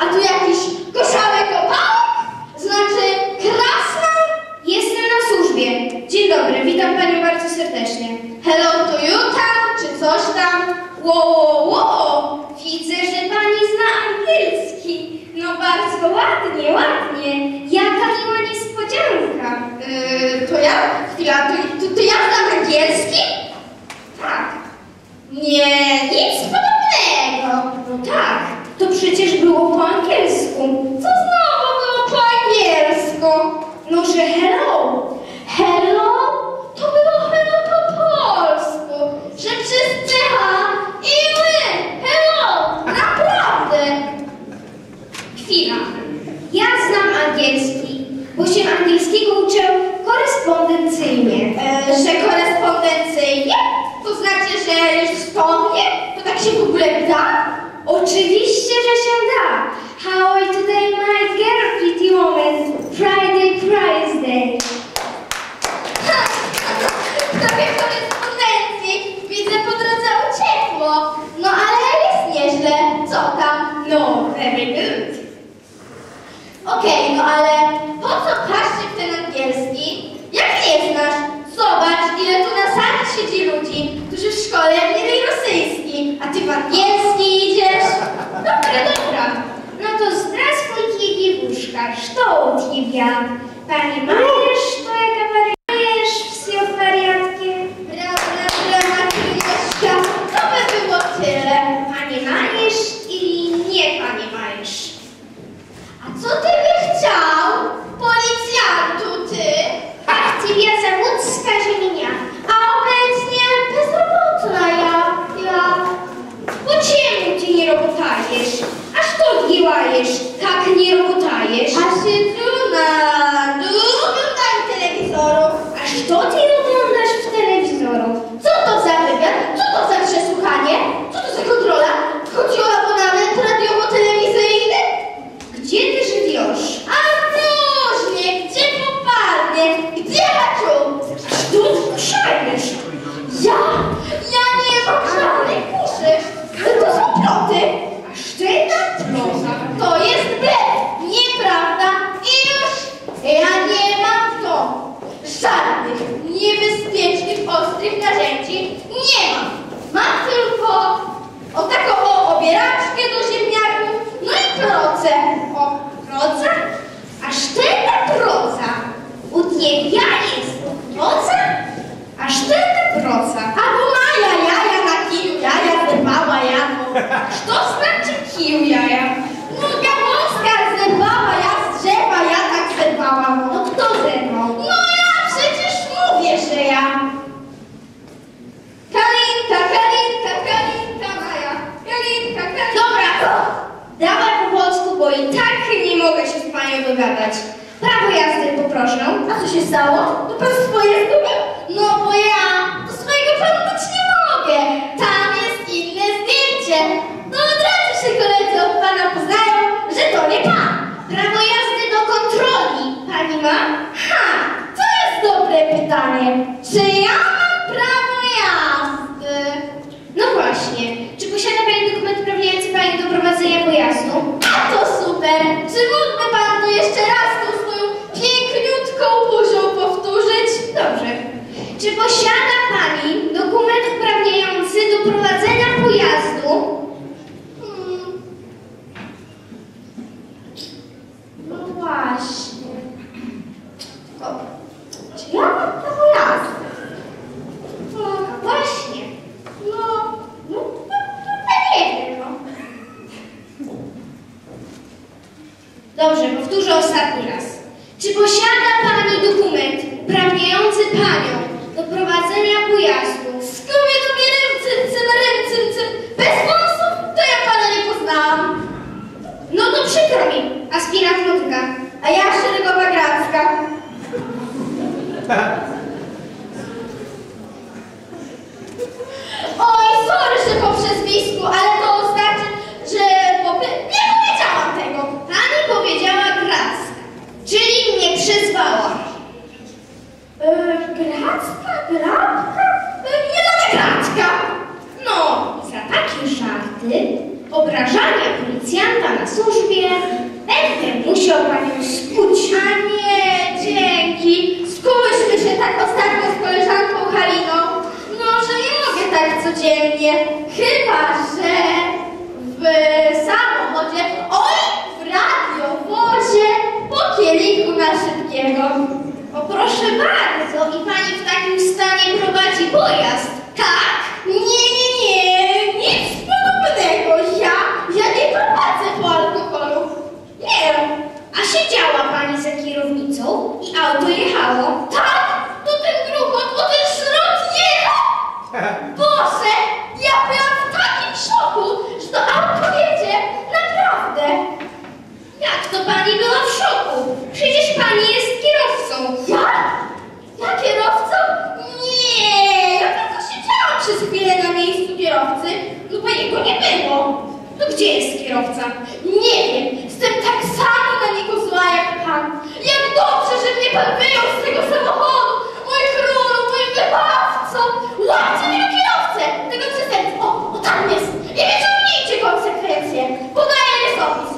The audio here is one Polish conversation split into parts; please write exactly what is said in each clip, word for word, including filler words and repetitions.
A tu jakiś koszałek opałek? Znaczy krasna? Jestem na służbie. Dzień dobry, witam panią bardzo serdecznie. Hello to you tam, czy coś tam? Wow, wow, wow. Widzę, że pani zna angielski. No bardzo ładnie, ładnie. Jaka miła niespodzianka. Yy, to ja? Chwila, to, to, to ja znam angielski? Tak. Nie, nic podobnego. No tak, to przecież było po angielsku. Co znowu było po angielsku? No, że hello. Hello? To było hello po polsku. Że wszyscy ha i my. Hello. Naprawdę. Chwila. Ja znam angielski, bo się angielskiego uczę korespondencyjnie. E, że korespondencyjnie? To znaczy, że już wspomnie? To tak się w ogóle da? Oczywiście, że się da. How are you today, my girl, pretty woman? Friday, Prize Day. Ha! Prawie korespondencji. Widzę, po drodze uciekło. No ale jest nieźle. Co tam? No, very good. Okej, okay, no ale po co patrzcie w ten angielski? Jak nie znasz? Zobacz, ile tu na sali siedzi ludzi, którzy w szkole mieli rosyjski, a ty w angielski idziesz? Dobra, dobra. No to здравствуй, девушка. Что у тебя? Понимаешь, что я говорю? Все в порядке? Bra, bra, bra, Agnieszka, to by było tyle. Понимаешь или не понимаешь? A co ty by chciał? Policjantu, ty? Как тебя зовут, скажи меня. A obecnie bezrobotna ja. Ja. Почему ты не работаешь? А что делаешь, как не работаешь? A siedzę na dół, oglądam telewizoru. A что ты oglądasz w telewizorze? Co to za wywiad? Co to za przesłuchanie? Co to za kontrola? Chodzi o abonament radiowo-telewizyjny? Gdzie ty żywiesz? A różnie, gdzie popadnie? Gdzie maciu? Что ты szajesz? Ja? Ja nie mam żadnej kuszy. To są ploty. A sztejna proza. To jest blef. Nieprawda. I już ja nie mam to. Żadnych niebezpiecznych, ostrych narzędzi nie mam. Mam tylko o taką o obieraczkę do ziemniaków, no i proce. O, proca? A sztejna proza. U ciebie jest proza? A sztejna proza. Albo maja jaja na kiju, jaja zerwała jadło. Co znaczy kiju jaja? No gałązka zerwała, ja z drzewa, ja tak zerwałam. No kto zerwał? No ja przecież mówię, że ja. Kalinka, Kalinka, Kalinka Maja. Kalinka, Kalinka. Dobra, dawaj po polsku, bo i tak nie mogę się z panią dogadać. Prawo jazdy poproszę. A co się stało? To pan swoje zgubił? No bo ja do swojego panu dać nie mogę. Tam jest inne zdjęcie. No od razu się koledzy od pana poznają, że to nie pan. Prawo jazdy do kontroli. Pani ma? Ha, to jest dobre pytanie. Czy ja mam prawo jazdy? No właśnie. Czy posiada pani dokument uprawniający pani do prowadzenia pojazdu? A to super. Czy mógłby pan to jeszcze raz tą swoją piękniutką buzią powtórzyć? Dobrze. Czy posiada pani dokument uprawniający do prowadzenia pojazdu? Hmm. No właśnie. O, czy ja mam prawo jazdy? No właśnie. No, no, no, no nie wiem, no. Dobrze, powtórzę ostatni raz. Czy posiada pani dokument uprawniający panią do prowadzenia pojazdu? Skumie do mnie ręce, cyn, ręce, cyn. Bez wąsów to ja pana nie poznałam. No to przykro mi, aspirant Motyka. A ja szeregowa Gracka. Oj, sorry, że po przezwisku, ale to znaczy, że po... nie powiedziałam tego. Pani powiedziała Gracka, czyli mnie przyzwała. Yy, Gracka? Gracka? Yy, nie damy Gracka. No, za takie żarty, obrażania policjanta na służbie codziennie, chyba że w samochodzie, oj, w radiowozie, po kielichu na szybkiego. O proszę bardzo, i pani w takim stanie prowadzi pojazd? Tak? Nie, nie, nie, nic podobnego. Ja, ja nie prowadzę po alkoholu. Nie. A siedziała pani za kierownicą i auto jechało? Tak, to ten gruchot, o ten szrot jechał. Boże, ja byłam w takim szoku, że to auto jedzie. Naprawdę. Jak to pani była w szoku? Przecież pani jest kierowcą. Ja? Ja kierowcą? Nie, ja tylko siedziałam przez chwilę na miejscu kierowcy, no bo jego nie było. To gdzie jest kierowca? Nie wiem, jestem tak samo na niego zła jak pan. Jak dobrze, że mnie pan wyjął z tego samochodu. Mój królu, mój wybawco. Łapcie mnie kierowcę, tego przestępstwa. O, o tam jest. I wyciągnijcie konsekwencje. Podaję rysopis.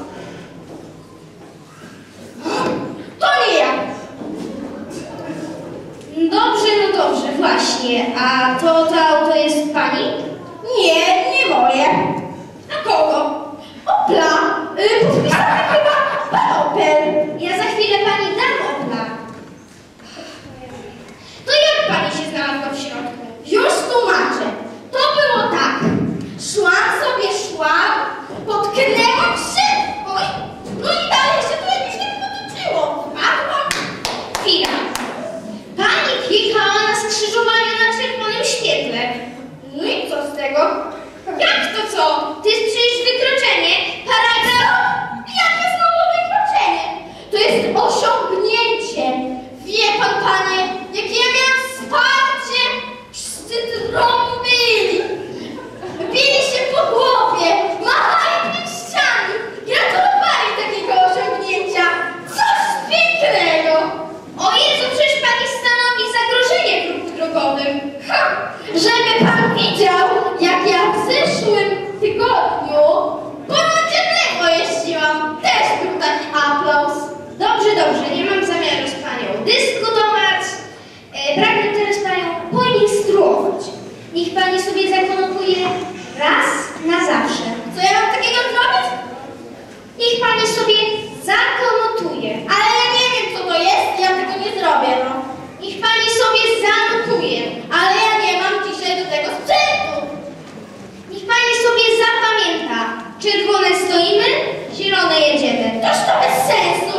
To nie ja. Dobrze, no dobrze, właśnie. A to, to auto jest pani? Nie, nie moje. A kogo? Opla. Yy, podpisane chyba pan Opel. Ja za chwilę pani dam Opla. To jak pani się znalazła w środku? Już tłumaczę. To było tak. Szłam sobie, szłam, potknęłam się. Oj, no i dalej się to jakoś tak potoczyło. Wpadłam. Chwila. Pani klikała na skrzyżowaniu na czerwonym świetle. No i co z tego? Jak to co? To jest przecież wykroczenie. Paragraf. Jakie znowu wykroczenie? To jest osiągnięcie. Wie pan, panie, jakie ja miałam wsparcie. Wszyscy trąbili. Bili się po głowie. Machali pięściami. Gratulowali takiego osiągnięcia. Coś pięknego. O Jezu, przecież pani stanowi zagrożenie w ruchu drogowym. Ha! Żeby pan widział, jak ja w zeszłym tygodniu po Niedźwiadlewo jeździłam. Też był taki aplauz. Dobrze, dobrze, nie mam zamiaru z panią dyskutować. E, pragnę teraz panią poinstruować. Niech pani sobie zakonopuje raz na zawsze. Co ja mam takiego zrobić? Niech pani sobie zakonotuje. Ale ja nie wiem, co to jest, ja tego nie zrobię, no. Niech pani sobie zanotuje. Ale ja nie mam dzisiaj do tego sprzętu. Niech pani sobie zapamięta. Czerwone stoimy, zielone jedziemy. Toż to bez sensu.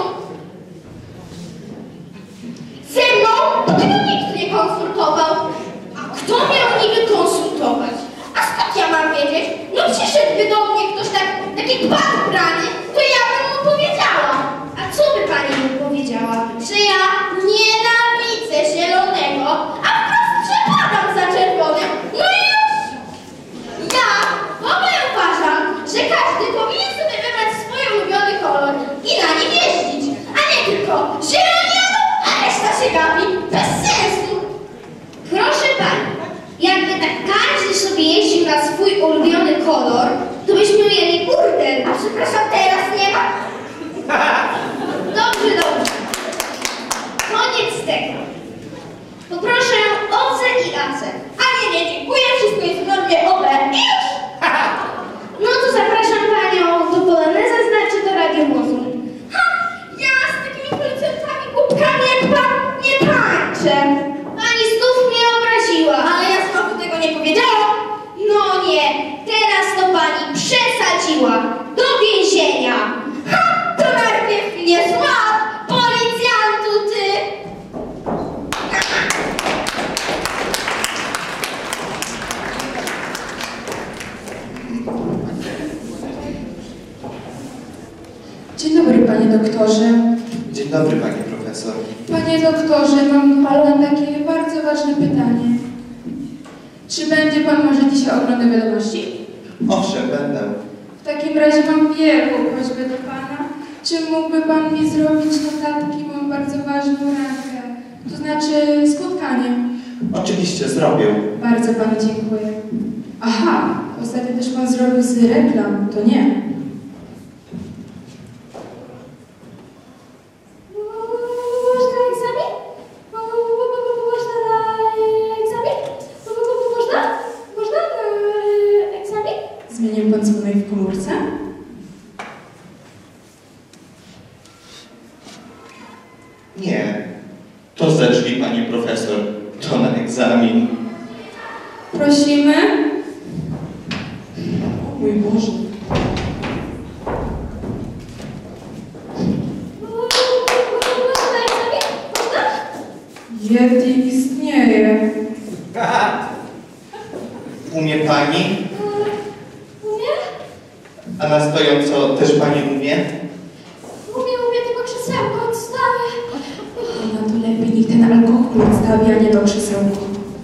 Ze mną to tego nikt nie konsultował. A kto miał niby konsultować? A skąd ja mam wiedzieć? No przyszedłby do mnie ktoś tak, taki pan brany, to ja bym mu powiedziała. A co by pani mu powiedziała? Że ja nienawidzę zielonego, a wprost przepadam za czerwonym. No i już. Ja w ogóle uważam, że każdy powinien sobie wybrać swój ulubiony kolor i na nim jeździć, a nie tylko zielonianą, a reszta się gapi. Bez sensu. Proszę pani, jakby tak każdy sobie jeździł na swój ulubiony kolor, to byśmy mieli burdel. A przepraszam, teraz nie ma? Dobrze, dobrze. Koniec tego. Poproszę O C i A C. A nie, nie, dziękuję, wszystko jest w normie O B i już. No to zapraszam panią do Poloneza, znaczy do radiowozu. Ha, ja z takimi policjantami głupkami jak pan nie tańczę. Pani znów mnie obraziła. Ale ja znowu tego nie powiedziałam. No nie, teraz to pani przesadziła. Do więzienia. Ha, to najpierw mnie złap, policjantu ty. Dzień dobry, panie doktorze. Dzień dobry, pani profesor. Panie doktorze, mam do pana takie bardzo ważne pytanie. Czy będzie pan może dzisiaj oglądał wiadomości? Owszem, będę. W takim razie mam wielką prośbę do pana. Czy mógłby pan mi zrobić notatki? Mam bardzo ważną rankę. To znaczy spotkanie. Oczywiście zrobię. Bardzo panu dziękuję. Aha, ostatnio też pan zrobił z reklam. To nie. Można egzamin? Można egzamin? Można? Można? powinien pan dzwonić w komórce? Nie. To ze drzwi, pani profesor. To na egzamin. Prosimy. O mój Boże. Yeti istnieje. Umie pani? Umie? A na stojąco też pani umie? Umie, umie, tylko krzesełko odstawię. No to lepiej niech ten alkohol odstawi, a nie do krzesełka.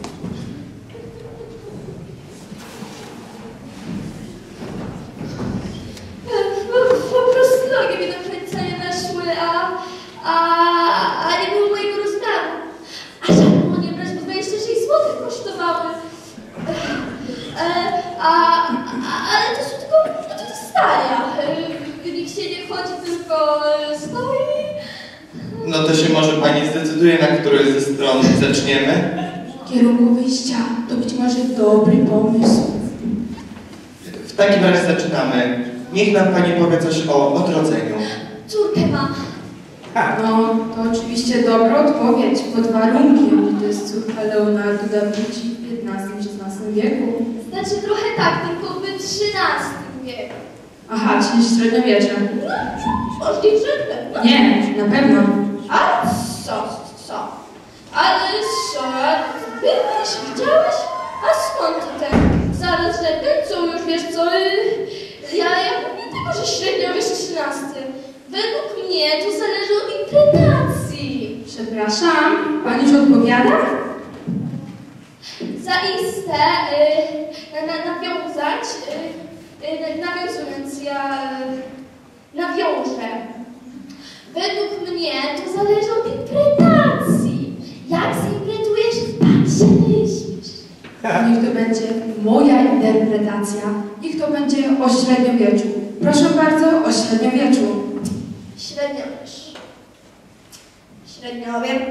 Po prostu nogi mi do końca nie weszły, a, a, a nie było mojego rozmiaru. A żadne było nie brać, bo dwadzieścia sześć złotych kosztowały. E, a, a, ale to są tylko, to, to staja. E, nikt się nie chodzi, tylko e, stoi. No to się może pani zdecyduje, na której ze stron zaczniemy? W kierunku wyjścia to być może dobry pomysł. W takim razie zaczynamy. Niech nam pani powie coś o odrodzeniu. Córkę mam. No, to oczywiście dobra odpowiedź, pod warunkiem, że to jest córka Leonardo da Vinci w piętnastym szesnastym wieku. Znaczy trochę tak, tylko w trzynastym wieku. Aha, czyli średniowiecze. No, możliwe, no. Nie, na pewno. A co, co? Ale co? Byłeś, widziałeś? A skąd ty tak? Zaraz lepiej, co już wiesz co? Ja, ja mówię tylko, że średniowiecz trzynasty. Według mnie to zależy od interpretacji. Przepraszam, pani już odpowiada? Zaiste y, na, na, nawiązać, y, y, nawiązując, ja y, nawiążę. Według mnie to zależy od interpretacji. Jak zinterpretujesz, tak się myślisz. Niech to będzie moja interpretacja. Niech to będzie o średniowieczu. Proszę bardzo, o średniowieczu. Średniowiecz. Średniowiek.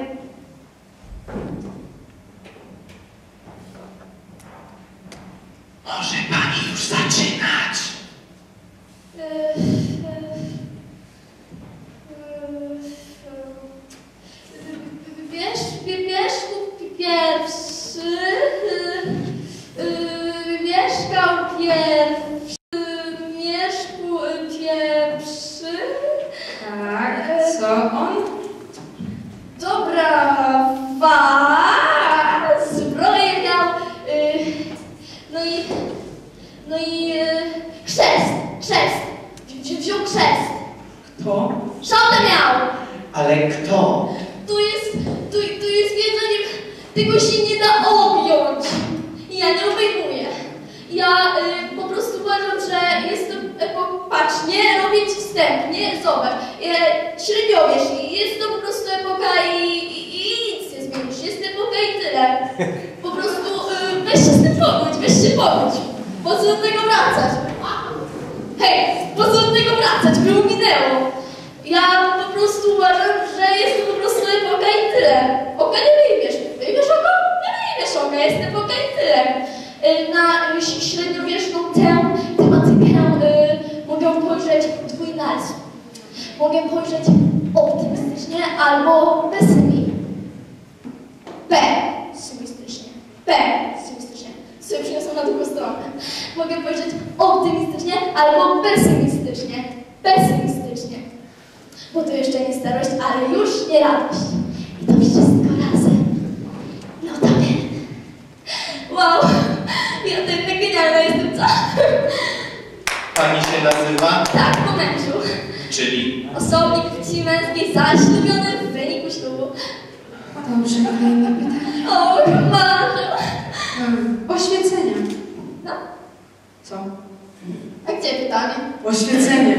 Może pani już zaczynać. Yy, yy, yy, wiesz, wiesz, pierwszy, yy, mieszkał pierwszy, mieszkał pierwszy. Tak, co on? Dobra, was, zbroję miał, yy, no i, no i yy, chrzest, chrzest, Wzi wziął chrzest. Kto? Szablę miał. Ale kto? Tu jest, tu, tu jest wiedza, nie, tego się nie da objąć. I ja nie obejmuję. Ja y, po prostu uważam, że jest to epoka, patrz, nie robię ci wstępnie, zobacz, y, średniowiecz, i jest to po prostu epoka i, i, i nic nie zmienisz, jest epoka i tyle. Po prostu y, weź się z tym pogódź, weź się pogódź. Po co do tego wracać? Hej, po co do tego wracać? Było minęło. Ja po prostu uważam, że jest to po prostu epoka i tyle. Oka nie wyjmiesz. Wyjmiesz oko? Nie wyjmiesz oka, jest epoka i tyle. Na średniowieczną tę tematykę y, mogę spojrzeć dwójnalazł. Mogę spojrzeć optymistycznie albo pesymistycznie. Pesymistycznie. Pesymistycznie. Sobie przyniosą na drugą stronę. Mogę spojrzeć optymistycznie albo pesymistycznie. Pesymistycznie. Bo to jeszcze nie starość, ale już nie radość. I to wszystko razem. No to wiem. Wow, ja to jednak genialna jestem, co? Pani się nazywa? Tak, po mężu. Czyli? Osobnik płci męskiej zaślubiony w wyniku ślubu. Dobrze, kolejne pytanie. O, marzę. Hmm, oświecenie. No, Co? a gdzie pytanie? Oświecenie.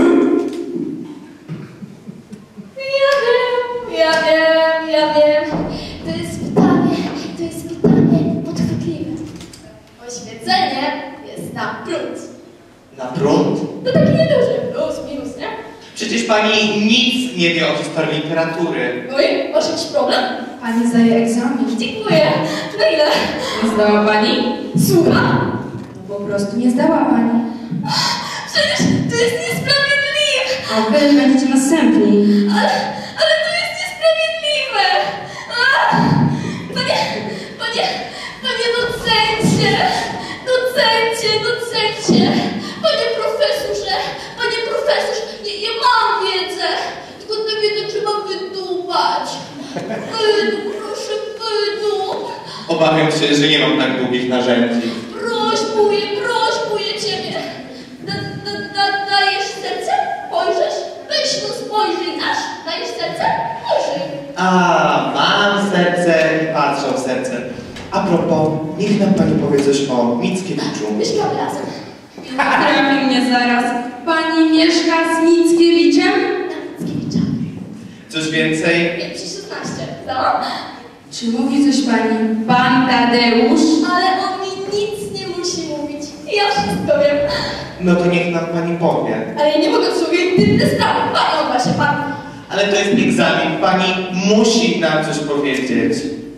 Ja wiem, ja wiem, ja wiem. To jest pytanie, to jest pytanie podchwytliwe. Oświecenie jest na prąd. Na prąd? To taki nieduży plus, minus, nie? Przecież pani nic nie wie o historii literatury. No i masz jakiś problem? Pani zdaje egzamin. Dziękuję. Na ile? Nie zdała pani? Słucham? No bo prostu nie zdała pani. Przecież to jest niesprawiedliwe! A wy będziecie następni. Ale, ale to jest niesprawiedliwe! Ach, panie, panie, panie docencie! Docencie, docencie! Panie profesorze, panie profesorze, ja, ja mam wiedzę, tylko tę wiedzę trzeba wydubać. Wydup, proszę, wydup. Obawiam się, że nie mam tak długich narzędzi. Prośbuję, prośbuję ciebie. Da, da, da, dajesz serce? Spojrzysz? Weź no spojrzyj nasz. Dajesz serce? Spojrzyj. A, mam serce i patrzę w serce. A propos, niech nam pani powie coś o Mickiewiczu. Mieszkamy razem. Trafi mnie zaraz. Pani mieszka z Mickiewiczem? Na Mickiewicza. Coś więcej? pięć szesnaście. Co? Czy mówi coś pani pan Tadeusz? Ale on mi nic nie musi mówić. Ja wszystko wiem. No to niech nam pani powie. Ale ja nie mogę w sobie intymne sprawy. Pani odwa się pan. Ale to jest egzamin, pani musi nam coś powiedzieć.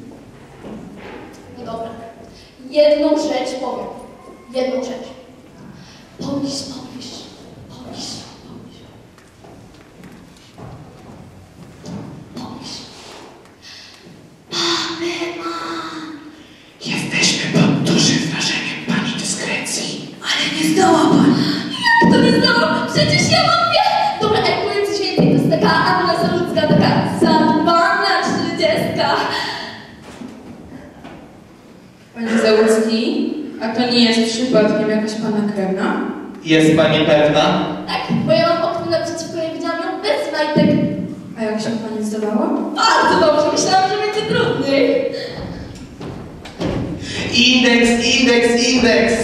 No dobra. Jedną rzecz powiem. Jedną rzecz. Pomyśl, pomyśl. Pomyśl, pomyśl. Pomyśl. Mama. Jesteśmy pod dużym wrażeniem pani dyskrecji. Ale nie zdała pan. Jak to nie zdałam? Przecież ja mam wie. Dobra, jak powiem coś więcej, to jest taka Anna Zaludzka, taka zadbana trzydziestka. Panie Załucki, a to nie jest przypadkiem jakaś pana krewna? Jest pani pewna? Tak, bo ja mam okno naprzeciwko i widziałam ją bez majtek. A jak się pani zdawała? Bardzo dobrze, myślałam, że będzie trudniej. Indeks, indeks, indeks!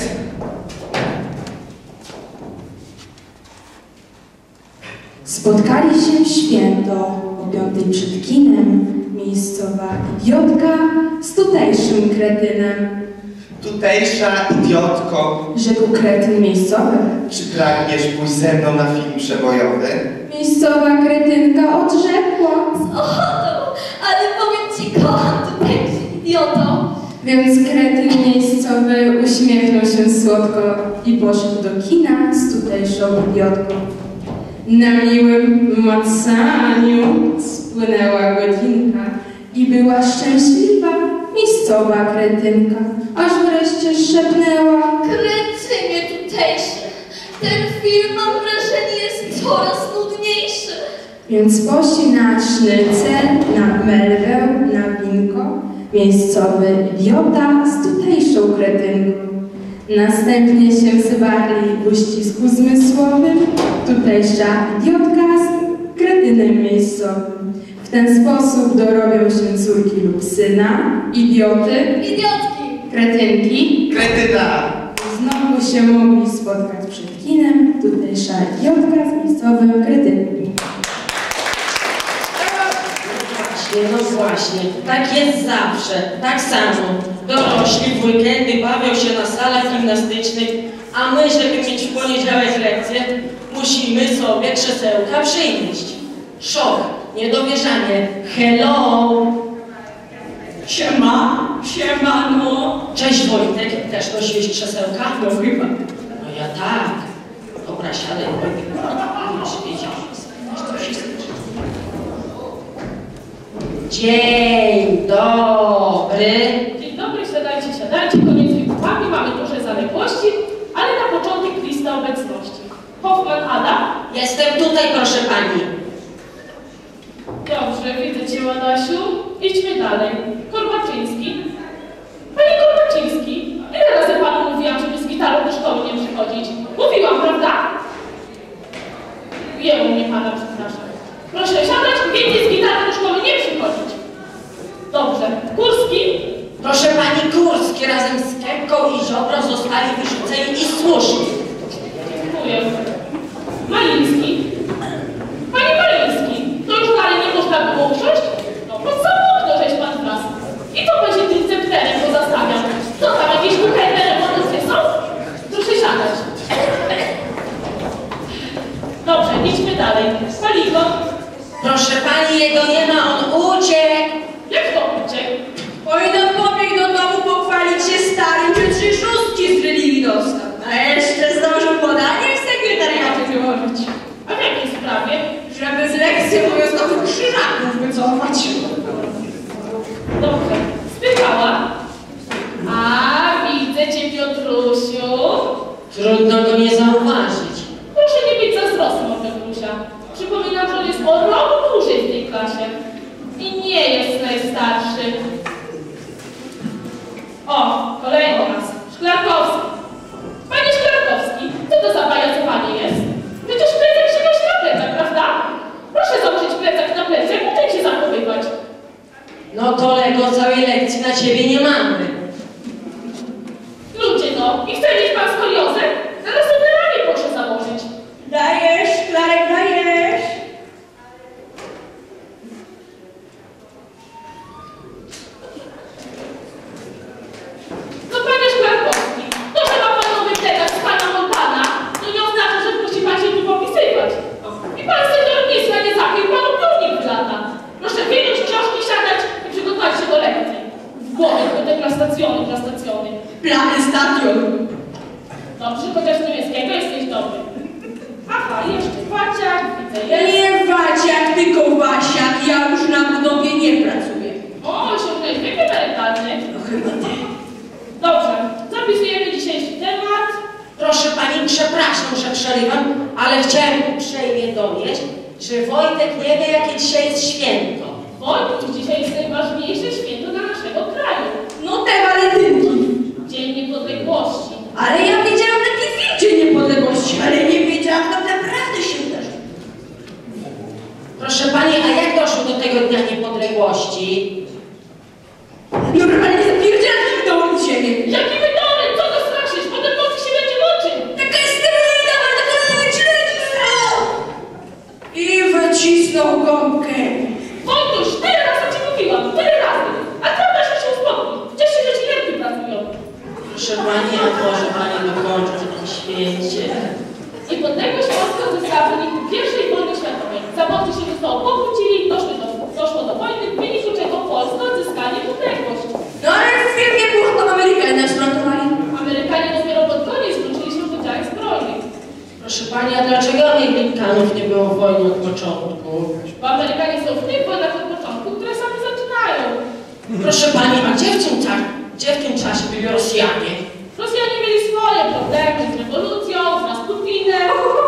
Spotkali się w święto o piątej przed kinem, miejscowa idiotka z tutejszym kretynem. Tutejsza idiotko, Rzekł kretyn miejscowy. czy pragniesz pójść ze mną na film przebojowy? Miejscowa kretynka odrzekła. Z ochotą, ale powiem ci, kocham tutaj idioto. Więc kretyn miejscowy uśmiechnął się słodko i poszedł do kina z tutejszą idiotką. Na miłym macaniu spłynęła godzinka i była szczęśliwa miejscowa kretynka, aż wreszcie szepnęła. Kretynie tutejszy, ten film, mam wrażenie, jest coraz nudniejszy. Więc poszli na sznycel, na melwę, na winko, miejscowy idiota z tutejszą kretynką. Następnie się zwarli w uścisku zmysłowym, tutejsza idiotka z kretynem miejscowym. W ten sposób dorobią się córki lub syna, idioty, Idiotki. kretynki. Kretyna! Znowu się mogli spotkać przed kinem, tutejsza idiotka z miejscowym kretynem. Właśnie, no właśnie, tak jest zawsze, tak samo. Dorośli w weekendy bawią się na salach gimnastycznych, a my, żeby mieć w poniedziałek lekcję, musimy sobie krzesełka przynieść. Szok, niedowierzanie. Hello! Siema, siemano. Cześć Wojtek, też nosiłeś krzesełka? No chyba. No ja tak. Dobra, siadaj Wojtek. Już wiedział. Dzień dobry. Dzień dobry, siadajcie, siadajcie, koniec wykupami, mamy duże zaległości, ale na początek lista obecności. Hoffman Ada? Jestem tutaj, proszę pani. Dobrze, widzę cię, Adasiu. Idźmy dalej. Korbaczyński? Panie Korbaczyński, ile razy panu mówiłam, żeby z gitarą do szkoły nie przychodzić? Mówiłam, prawda? Jemu mnie pana, przepraszam. Proszę siadać i więcej z gitarą do szkoły nie przychodzić. Dobrze. Kurski? Proszę pani, Kurski razem z Kępką i Ziobro zostali wyrzuceni i słusznie. Dziękuję. Maliński? Panie Maliński, to już dalej nie można było usiąść? No, pod samo okno żeś pan wlazł. I to będzie tym cepterem pozastawiam. Co tam, jakieś kuchenne remonty są? Proszę siadać. Dobrze, idźmy dalej. Paliko? Proszę pani, jego nie ma, on uciekł. Jak to uciekł? Oj, no pobiegł do domu pochwalić się starym, że trzy szóstki z religii dostał. Trudno go nie zauważyć. Proszę nie być zazdrosny o Piotrusia. Przypominam, że on jest o rok dłużej w tej klasie. I nie jest najstarszy. O, kolejny raz. Szklarkowski. Panie Szklarkowski, co to za pajacowanie jest? Przecież plecak się nosi na plecach, prawda? Proszę założyć plecak na plecach i uczyć się zachowywać. No kolego, całej lekcji na ciebie nie mamy. Ludzie no, i chce mieć pan skoliozę? Zaraz sobie ramię proszę założyć. Dajesz, Klarek, dajesz. No panie Szklarkowski, to, że ma pan nowy plecak z pana Montana, to nie oznacza, że musi pan się tu popisywać. I pan z tego miejsca nie zachył panu piórnik w lata. Proszę wyjąć książki, siadać i przygotować się do lekcji. W głowie tylko te plastacjony, plastacjony. Plany stadion. Dobrze, chociaż z niemieckiego jesteś dobry. Aha, jeszcze Waciak, widzę, jest. Nie Waciak, tylko Wasiak. Ja już na budowie nie pracuję. O, osiągnąłeś wiek emerytalny. No chyba nie. Dobrze, zapisujemy dzisiejszy temat. Proszę pani, przepraszam, że przerywam, ale chciałem uprzejmie dowieść, że Wojtek nie wie, jakie dzisiaj jest święto. Wojtek, dzisiaj jest najważniejsze święto dla naszego kraju. No te walentynki. Dzień Niepodległości. Ale ja wiedziałam taki film Dzień Niepodległości, ale nie wiedziałam, tak naprawdę się wydarzy. Proszę pani, a jak doszło do tego Dnia Niepodległości? Normalnie zapierdzielki w domu z ziemię. Jaki wydory, co to straszysz? Potem nocy się będzie moczył. Taka jest steroida, ale taka nawet śledzi. I wycisnął gąbkę. Wojtuś, tyle razy ci mówiłam, tyle razy. A prawda się się uspokój. Cieszę się, że ci nerwy pracują. Proszę pani, a może pani dokończy o tym święcie? Niepodległość Polska zyskała w wyniku pierwszej wojny światowej. Zawodcy się ze sobą pokłócili, doszło do, doszło do wojny, w wyniku czego Polska odzyskała niepodległość. No ale w filmie było, to Amerykanie nas ratowali. Amerykanie dopiero pod koniec włączyli się w udziałach zbrojnych. Proszę pani, a dlaczego Amerykanów nie było wojny od początku? Bo Amerykanie są w tych wojnach od początku, które sami zaczynają. Proszę pani, a gdzie w tym, cza- gdzie w tym czasie byli Rosjanie? Rosjanie mieli swoje problemy z rewolucją, z Rasputinem.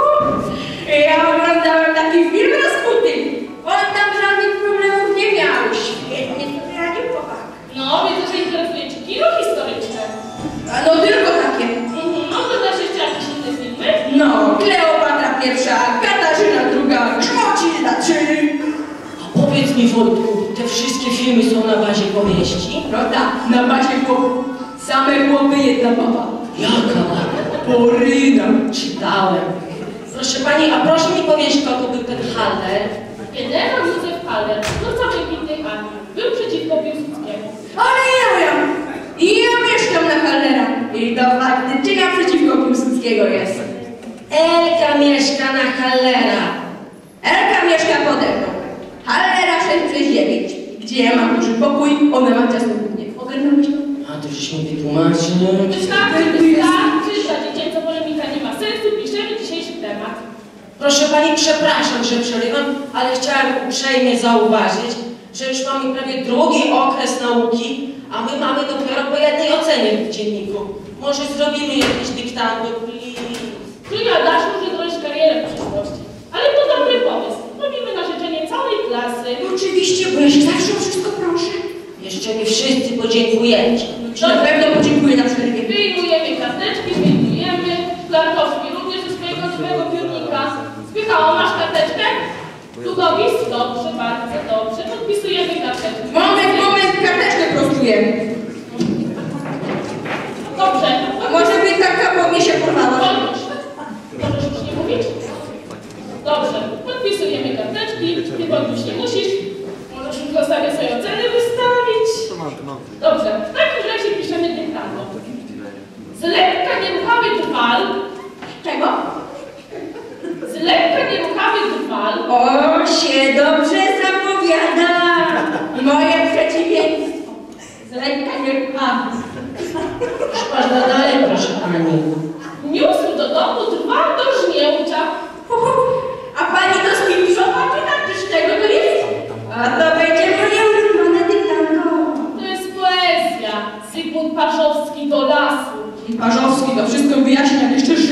Ja oglądałem taki film Rasputin. On tam żadnych problemów nie miał. Świetnie sobie radził chłopak. No, wiedzę, że interesuje ci kino historyczne. A no tylko takie. Mhm, oglądasz jeszcze jakieś inne filmy? No, Kleopatra pierwsza, Katarzyna druga, Grzmocilda trzy. A powiedz mi, Wojtku, te wszystkie filmy są na bazie powieści? Prawda? Na bazie chłopów. Same chłopy, jedna baba. Jaka ma? Poryna. Czytałem. Proszę pani, a proszę mi powiedzieć, kogo był ten Haller? Generał Józef Haller, dowódca wybitnej armii, był przeciwko Piłsudskiemu. Ale ja wiem. I ja mieszkam na Hallera. I to faktycznie naprzeciwko Piłsudskiego jest. Elka mieszka na Hallera. Elka mieszka pode mną. Hallera sześć przez dziewięć. Gdzie ja mam duży pokój, ona ma ciasną kuchnię. Ogarnąłeś to? A to żeś mi wytłumaczył. Wystarczy, wystarczy, ta dziecięca polemika nie ma sensu, piszemy dzisiejszy temat. Proszę pani, przepraszam, że przerywam, ale chciałem uprzejmie zauważyć, że już mamy prawie drugi okres nauki, a my mamy dopiero po jednej ocenie w dzienniku. Może zrobimy jakieś dyktando, please. Julia Dasz może zrobić karierę w przyszłości. Ale to dobry pomysł. Robimy na życzenie całej klasy. Oczywiście, bo ja się zawsze o wszystko proszę. Jeszcze mi wszyscy podziękujecie. Czy na pewno podziękuję na przerwie. Wyjmujemy karteczki, wyjmujemy. Klarkowski również ze swojego nowego piórnika. Spychało, masz karteczkę? Długopis? Dobrze, bardzo dobrze. Podpisujemy karteczkę. Moment, moment, karteczkę prostuję. Dobrze. A może być taka, bo mi się porwała. Podpisz. Możesz już nie mówić? Dobrze. Podpisujemy karteczki. Ty podpisz nie musisz. Możesz już w sobie swoje oceny wystawić. Dobrze. W takim razie piszemy dyktando. Z lekka nieruchawy drwal. Czego? Z lekka nieruchawy drwal. O, się dobrze zapowiada. Moje przeciwieństwo. Z lekka nieruchawy. Już można dalej, proszę pani. Niósł do domu drwal do żniełcia. A pani to z Piliszowa czyta, czy z czego to jest? A to będzie moje ulubione dyktando. To jest poezja. Zygmunt Parzowski do lasu. I Parzowski to wszystko wyjaśnia, jak jeszcze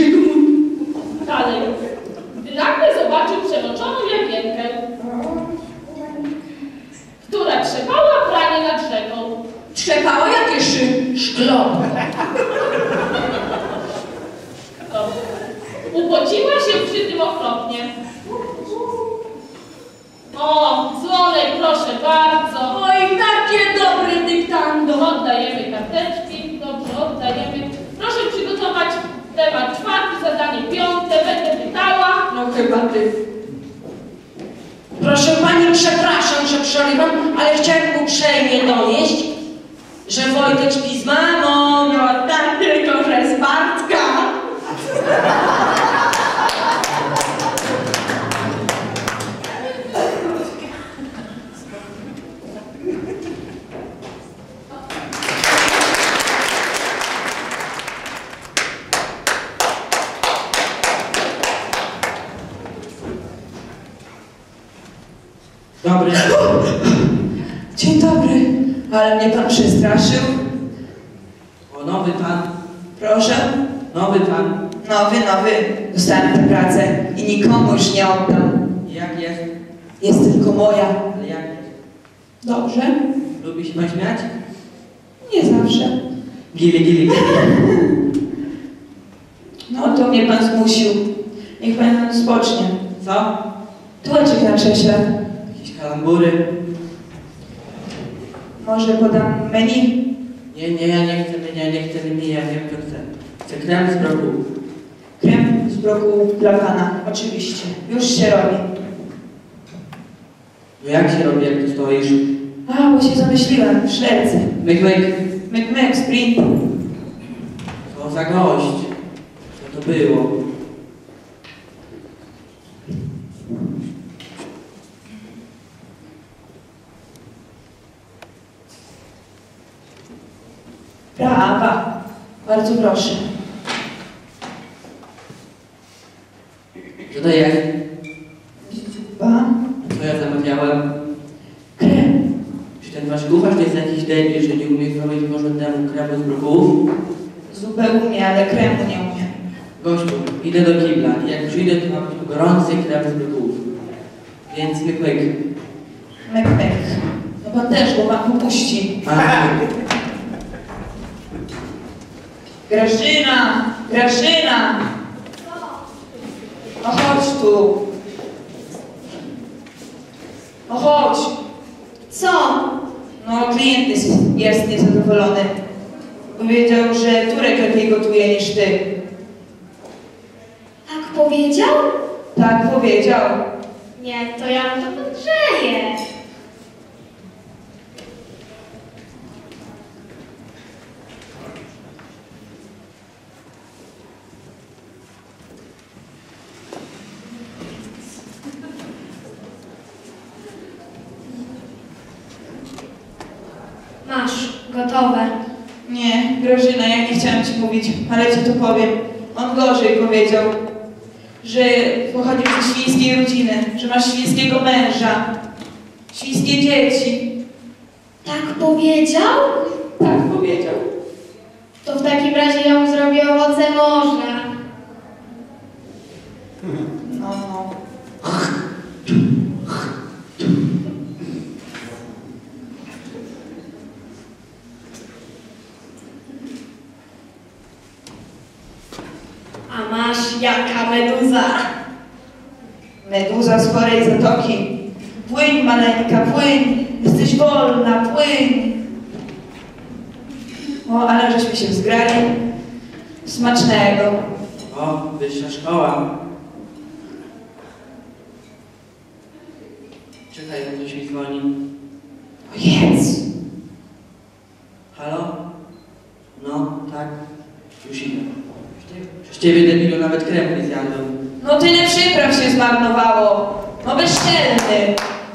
chyba ty. Proszę pani, przepraszam, że przerywam, ale chciałem uprzejmie donieść, że Wojtek śpi z mamą. No tak, tylko że z Bartka. Dobry. Dzień dobry, ale mnie pan przestraszył. O, nowy pan. Proszę. Nowy pan. Nowy, nowy. Dostałem tę pracę i nikomu już nie oddam. Jak jest? Jest tylko moja. Ale jak jest? Dobrze? Lubi się pan śmiać? Nie zawsze. Gili, gili, gili. No to mnie pan zmusił. Niech pan spocznie. Co? Tułeczek na krześle. Jakieś kalambury? Może podam menu? Nie, nie, ja nie chcę, nie, nie chcę, nie, ja wiem, co chcę. Chcę krem z broku. Krem z broku dla pana. Oczywiście. Już się robi. No jak się robi, jak tu stoisz? A, bo się zamyśliłem. W szlerce. Myk, myk. Myk, myk, sprint. Co za gość. Co to było? Brawa. Bardzo proszę. Co to jest? Zupa. A co ja zamawiałem? Krem. Czy ten wasz kucharz to jest jakiś debil, że nie umie zrobić porządnemu kremu z brokułów? Zupę umie, ale kremu nie umie. Gościu, idę do kibla i jak przyjdę, to mam tu gorący krem z brokułów. Więc myk, myk. Myk, myk. No pan też, bo pan popuści. A, Grażyna! Grażyna! No chodź tu. No chodź. Co? No klient jest, jest niezadowolony. Powiedział, że Turek lepiej gotuje niż ty. Tak powiedział? Tak powiedział. Nie, to ja mu to podgrzeję. Masz, gotowe. Nie, Grażyna, ja nie chciałam ci mówić, ale ci to powiem. On gorzej powiedział, że pochodzisz ze świńskiej rodziny, że masz świńskiego męża, świńskie dzieci. Tak powiedział? Tak powiedział. To w takim razie ja mu zrobię owoce morza. No, no. A masz jaka meduza. Meduza z chorej zatoki. Płyń, maleńka, płyń. Jesteś wolna, płyń. O, ale żeśmy się zgrali. Smacznego. o, wyższa szkoła. Czekaj, bo ktoś mi dzwoni. O jedz. Halo? No, tak. Już idę. Przez ciebie, debilu, nawet kremu nie zjadłem. No tyle przypraw się zmarnowało. No bezczelny.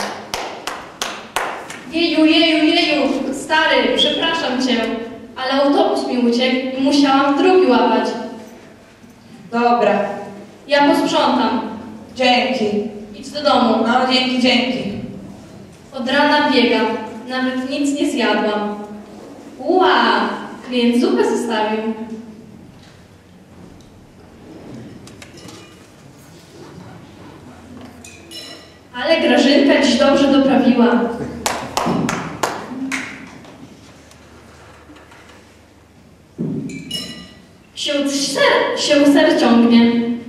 Jeju, jeju, jeju, stary, przepraszam cię, ale autobus mi uciekł i musiałam drugi łapać. Dobra. Ja posprzątam. Dzięki. Idź do domu. No, dzięki, dzięki. Od rana biegam, nawet nic nie zjadłam. Ua, klient zupę zostawił. Ale Grażynka dziś dobrze doprawiła. Się ser, się ser ciągnie.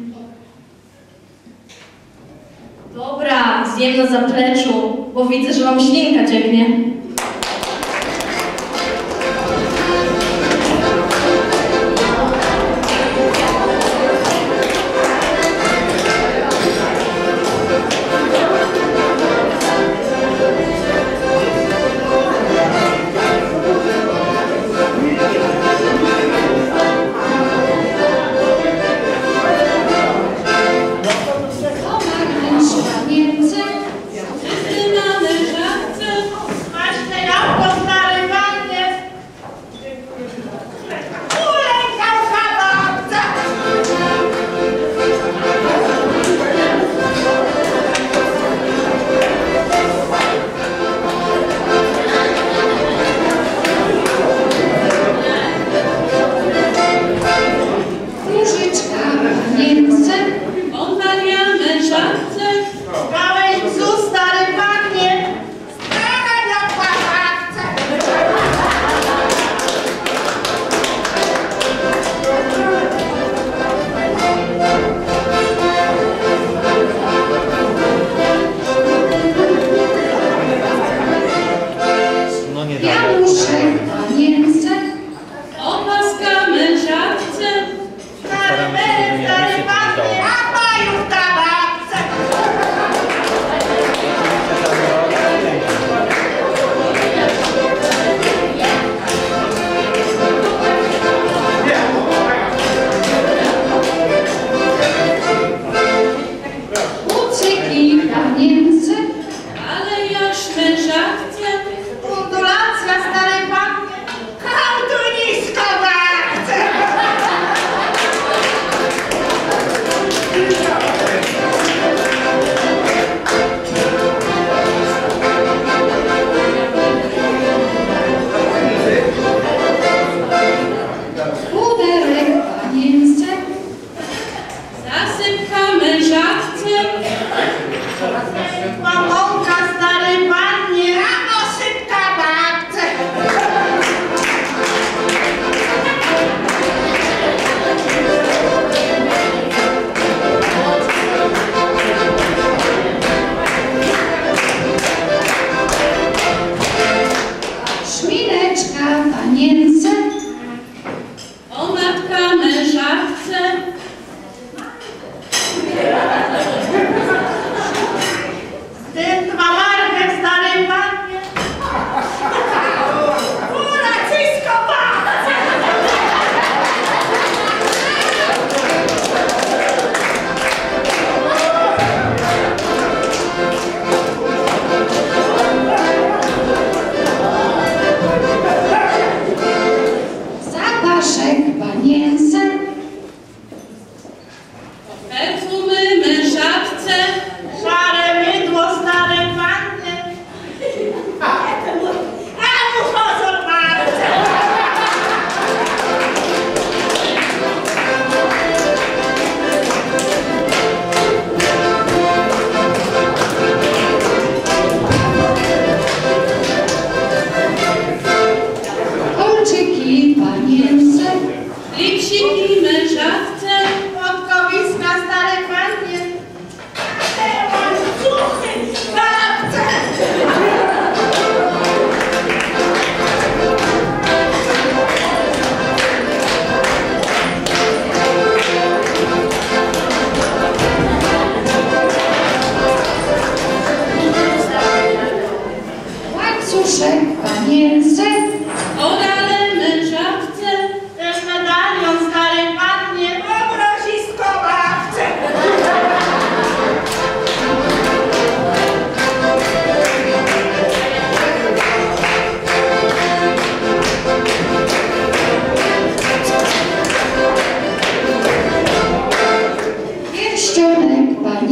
Dobra, zjem na zapleczu, bo widzę, że wam ślinka cieknie.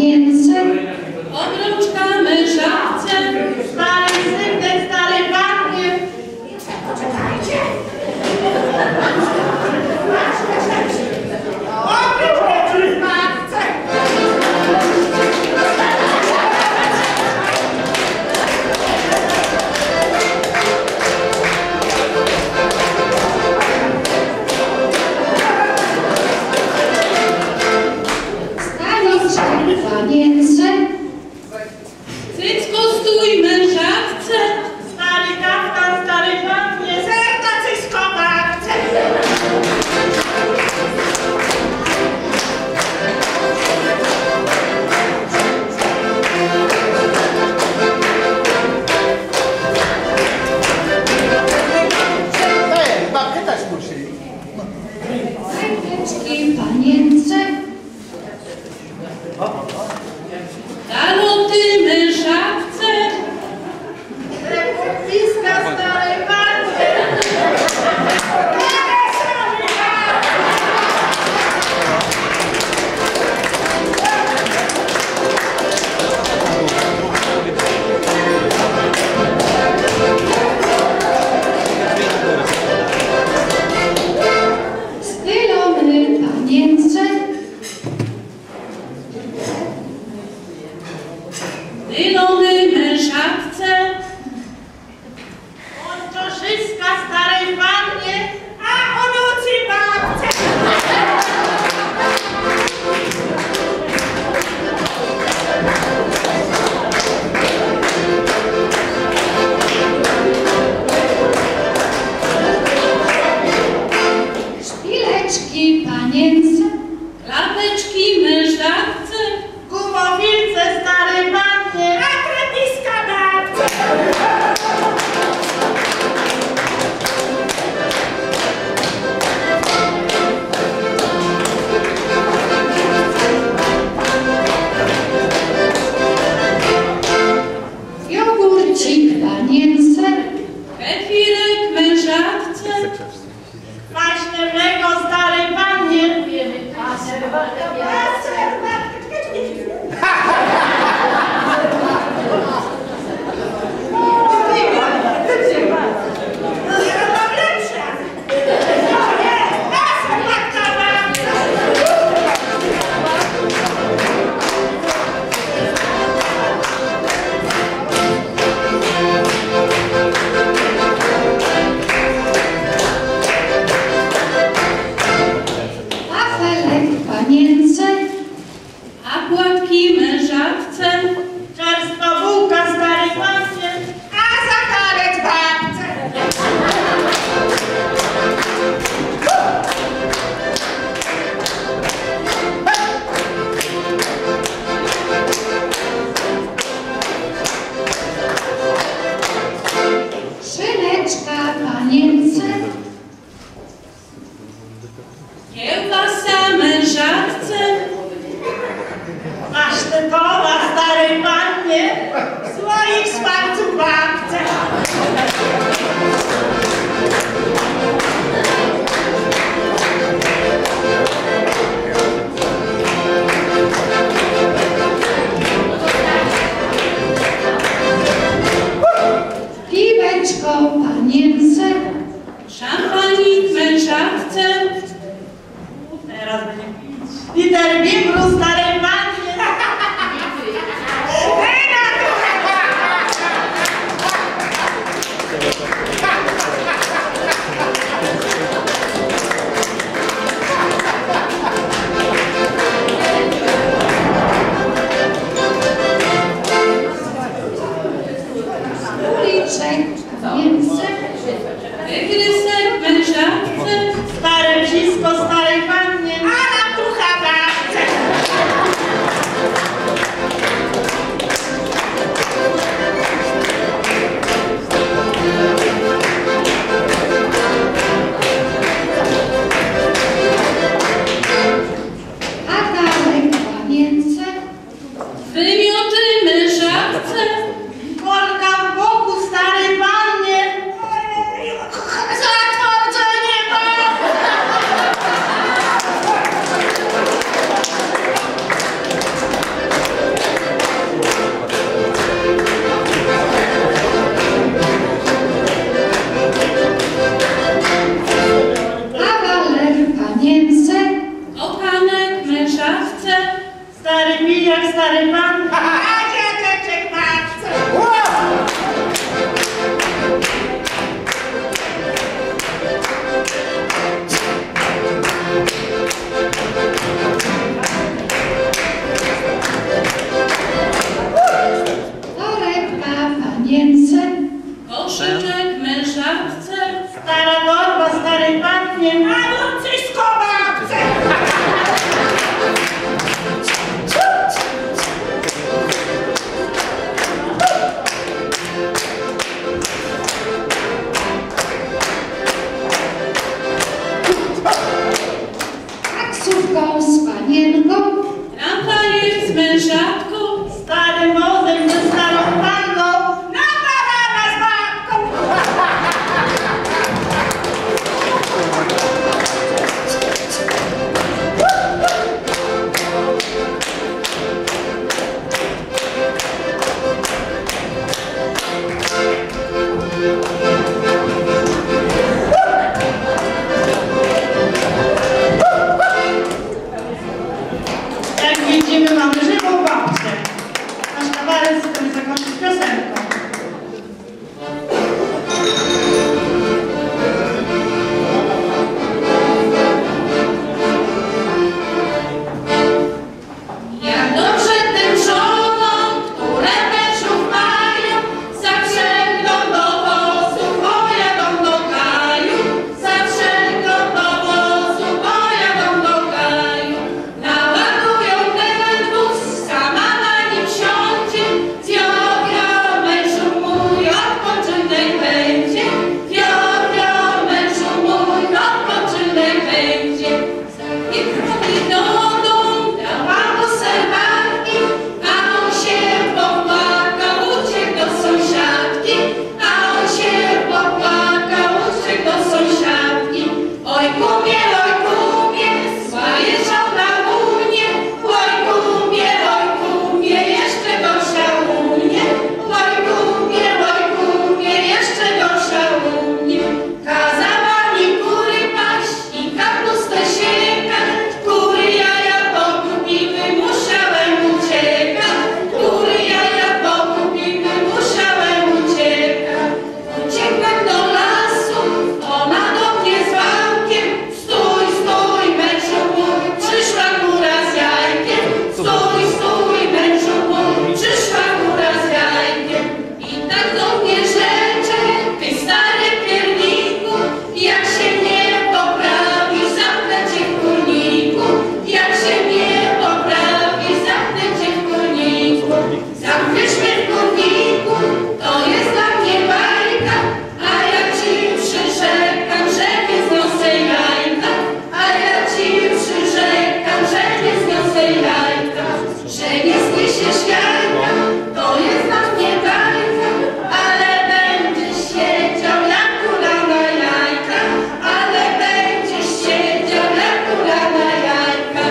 panience. Obrączka mężatce. Stary synek, stary pannie. Poczekajcie. Obrączka matce. Staliczka panience. Cycko stój mężatce. Stary kaftan, stary pannie. Serca cysko matce. Ej, babkę też musi. Fajeczki panience. Galoty mężatce. Republiska, stary pannie. Stylony panience. Tylony mężatce. Łączoszyska, starej pannie. A o nocy babce. Szpileczki panience. Klapeczki mężatce. Gumowilce, starej pannie. A kretiska babce. Jogurcik panience. Kefirek mężatce. Kwaśne mleko, starej pannie. A serwatka. Ja mam lepsze. Nie, a serwatka babce. Wafelek panience. A płatki mężatce. Czerstwa bułka, starej pannie. A zakarec babce. Szyneczka panience. Kiełbasa mężatce. Pasztetowa, starej pannie. Słoik szwarcu babce. Piweczko panience. Szampanik mężatce. Teraz będzie pić. Liter bibru, starej pannie. Kuliczek panience. Tygrysek mężatce. Stare wsisko, starej pannie. A na pucha babce. mężatce. Stary pijak, stary pan. A dziadeczek matce. Torebka panience. Koszyczek mężatce. Stara torba, stary pannie. A coś matce. Taksówką z panienką. Tramwajem z mężatką. Starym wozem ze starą panną. Na barana z babką. Jak widzimy, mamy żywą babcię. Nasz kabaret chcemy zakończyć piosenką. Jak dobrze tym żonom, które mężów mają, zaprzęgną do wozu, pojadą do kraju. Zaprzęgną do wozu, pojadą do kraju. Naładują ten wóz, sama na nim siądzie. Wiobro mężu mój, odpoczynek będzie. Wiobro mężu mój, odpoczynek będzie. I drogi dodą, dała mu serwatki, a on się popłakał, uciekł do sąsiadki. A on się popłakał, uciekł do sąsiadki. Oj kumie, oj kumie, zła jest żona u mnie. Oj kumie, oj kumie, jeszcze gorsza u mnie. Oj kumie, oj kumie, jeszcze gorsza u mnie. Kazała mi kury paść i kapustę siekać. Kury jaja pogubiły, musiałem uciekać. Kury jaja pogubiły, musiałem uciekać. Uciekłem do lasu, ona do mnie z wałkiem. Stój, stój, mężu mój, przyszła kura z jajkiem. Stój, stój, mężu mój, przyszła kura z jajkiem. I tak do mnie rzecze, ty stary pierniku, jak się nie poprawisz, zamknę cię w kurniku. Jak się nie poprawisz, zamknę cię w kurniku. Zamkniesz mnie w kurniku, to jest dla mnie bajka. A ja ci przyrzekam, że nie zniosę jajka. A ja ci przyrzekam, że nie zniosę jajka. Że nie zniesiesz jajka, to jest dla mnie bajka. Ale będziesz siedział jak kura na jajka. Ale będziesz siedział jak kura na jajka.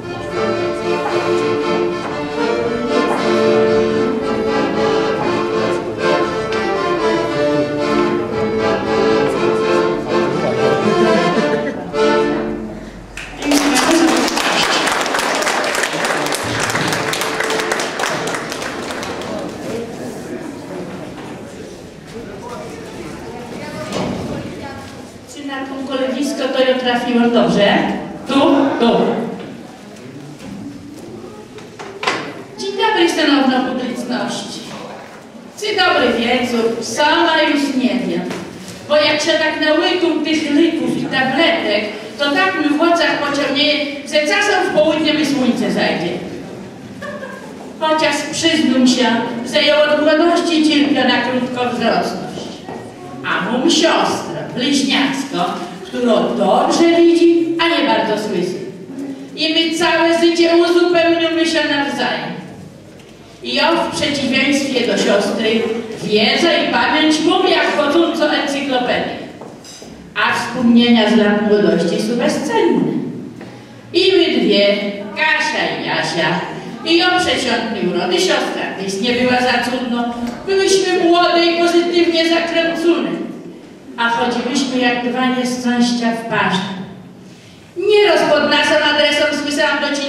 Czy na tą kolewisko to ją trafiło dobrze? Tu? Tu. Dzień dobry, szanowna publiczności. Czy dobry wieczór? Sama już nie wiem. Bo jak się tak nałykł tych lików i tabletek, to tak mi w oczach pociągnie, że czasem w południe mi słońce zajdzie. Chociaż przyznam się, że ją od młodości cierpię na krótkowzroczność. A mam siostrę, bliźniacką, którą dobrze widzi, a nie bardzo słyszy. I my całe życie uzupełniamy się nawzajem. I ja w przeciwieństwie do siostry wiedzę i pamięć mam jak chodząco encyklopedię. A wspomnienia z lat młodości są bezcenne. I my dwie, Kasia i Jasia, i ja przeciątnej urody, siostra tyś nie była za cudną, byłyśmy młode i pozytywnie zakręcone. A chodziłyśmy jak dwa nieszczęścia w parze. Nieraz pod naszym adresem słyszałam docinki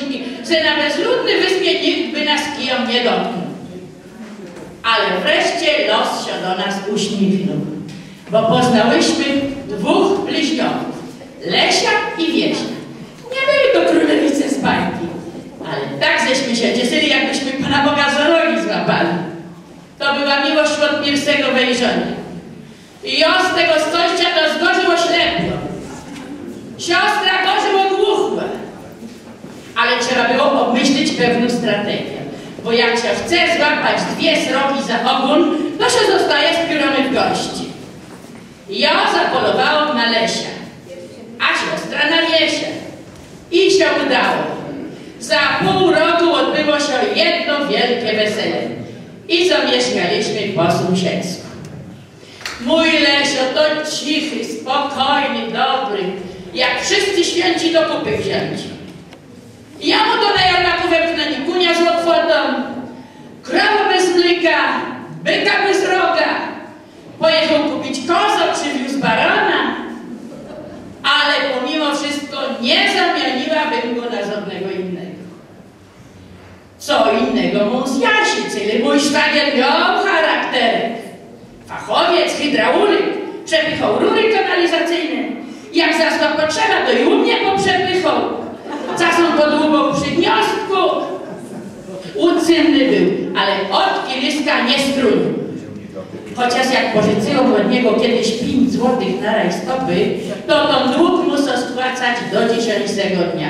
że na bezludnej wyspie nikt by nas kiją nie dotknął. Ale wreszcie los się do nas uśmiechnął, bo poznałyśmy dwóch bliźniaków, Lesia i Wiesia. Nie były to królewice z bajki, ale tak żeśmy się cieszyli, jakbyśmy Pana Boga za nogi złapali. To była miłość od pierwszego wejrzenia. I ja z tego stościa to zgorzyło ślepło. Siostra gorzyło głuchła. Ale trzeba było obmyślić pewną strategię. Bo jak się chce złapać dwie srogi za ogon, to się zostaje z piórami w gości. Ja zapolowałam na Lesia, a siostra na Wiesia. I się udało. Za pół roku odbyło się jedno wielkie wesele. I zamieszkaliśmy po sąsiedzku. Mój Lesio to cichy, spokojny, dobry, jak wszyscy święci do kupy wziąć. Ja mu to na jarmaku na nikunia z łotwotą, krowę bez mleka, byka bez roga. Pojechał kupić kozo, przywiózł barana, ale pomimo wszystko nie zamieniłabym go na żadnego innego. Co innego mu z Jasicy, mój szwagier miał charakterek. Fachowiec, hydraulik, przepychał rury kanalizacyjne. Jak zasła potrzeba, to i u mnie poprzepychał. Czasem podłubał przy gniazdku. Ucynny był, ale od kieliska nie strunił. Chociaż jak pożyczyłem od niego kiedyś pięć złotych na rajstopy, to ten dług muszę spłacać do dzisiejszego dnia.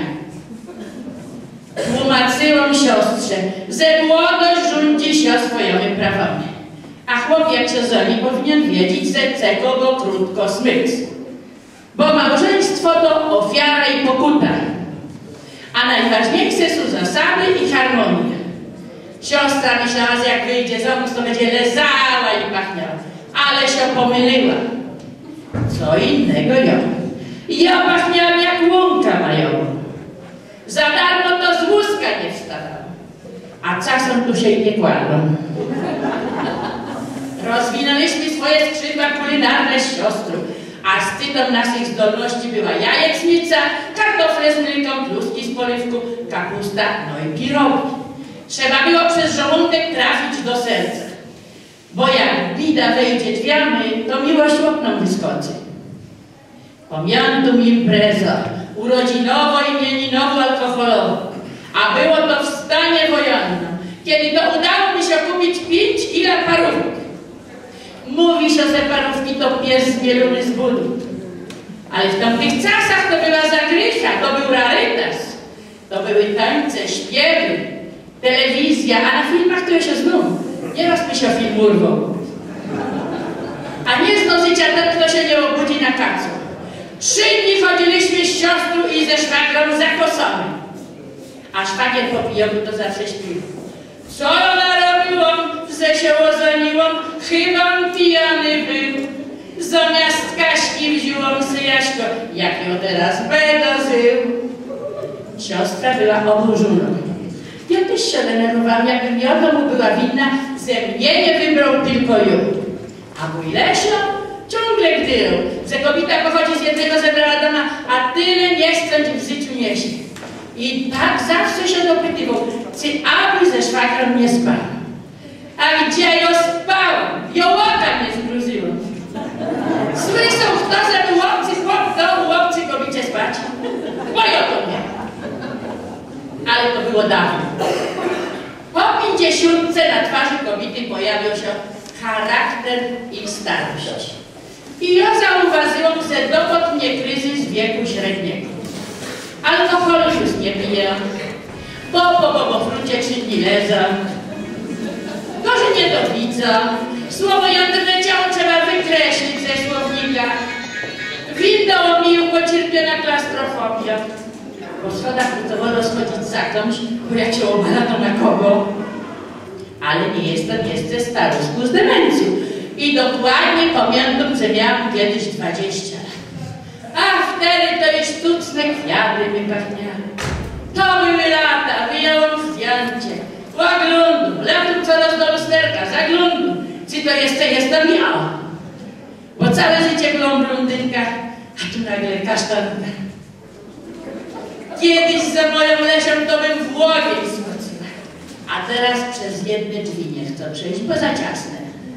Tłumaczyłam siostrze, że młodość rządzi się swoimi prawami. A chłop jak się żoni powinien wiedzieć, że czego go krótko smyk. Bo małżeństwo to ofiara i pokuta. A najważniejsze są zasady i harmonia. Siostra myślała, że jak wyjdzie z domu, to będzie lezała i pachniała. Ale się pomyliła. Co innego ja. Ja pachniałam jak łąka majowa. Za darmo to z wózka nie wstawałam. A czasem tu się i nie kładłam. Rozwinęliśmy swoje skrzydła kulinarne z siostrą, a szczytem naszych zdolności była jajecznica, kartofle z mlekiem, kluski z poliwku, kapusta, no i pirogi. Trzeba było przez żołądek trafić do serca, bo jak bida wejdzie drzwiami, to miłość oknem wyskoczy. Pamiętam impreza, urodzinowo-imieninowo-alkoholowo, a było to w stanie wojennym, kiedy to udało mi się kupić pięć ile parówek. Mówi się, że parówki to pies zmielony z budu. Ale w tamtych czasach to była zagrycha, to był rarytas. To były tańce, śpiewy, telewizja, a na filmach to ja się znów. Nieraz mi się film urwał. A nie zno życia ten, kto się nie obudzi na kacu. Trzy dni chodziliśmy z siostrą i ze szwagrą za kosami. A szwagier po pijoku to zawsze śpił. Co ja narobiłam, że się ozoniłam, chyba pijany był. Zamiast Kaśki wziąłam syjaśko, jak ją teraz będę żył. Siostra była oburzona. Ja też się denerwowałam, jakbym ja domu była winna, że mnie nie wybrał tylko ją. A mój Lesio ciągle gdyrał, że kobieta pochodzi z jednego zebrana doma, a tyle nieszczęść w życiu niesie. I tak zawsze się dopytywał, czy aby ze szwagrą nie spał. A gdzie ja spałam? Jołota mnie zgruziła. Słyszał, kto ze łopcy chłop w domu łopcy kobiecie spać? Bo ja to nie. Ale to było dawno. Po pięćdziesiątce na twarzy kobiety pojawił się charakter i starość. I ja zauważyłam, że dotąd mnie kryzys wieku średniego. Alkoholu już nie piję, bo po bobofrucie trzy dni leza. Gorzej nie do widza. Słowo jątrne ciało trzeba wykreślić ze słownika. Windą omiju pocierpiona klaustrofobia. Po schodach próbowano schodzić zakąć, bo jak cię obala to na kogo. Ale nie jestem jeszcze staruszku z demencją. I dokładnie pamiętam, że miałam kiedyś dwadzieścia lat. A wtedy to już sztuczne kwiaty mi pachniały. To były lata, wyjąłem zdjęcie. Oglądam, latam coraz do lusterka, zaglądam. Czy to jeszcze jestem ja? Bo całe życie byłam blondynka, a tu nagle kasztanka. Kiedyś za moją Lesią to bym włos A teraz przez jedne drzwi nie chcą przejść, bo za ciasne.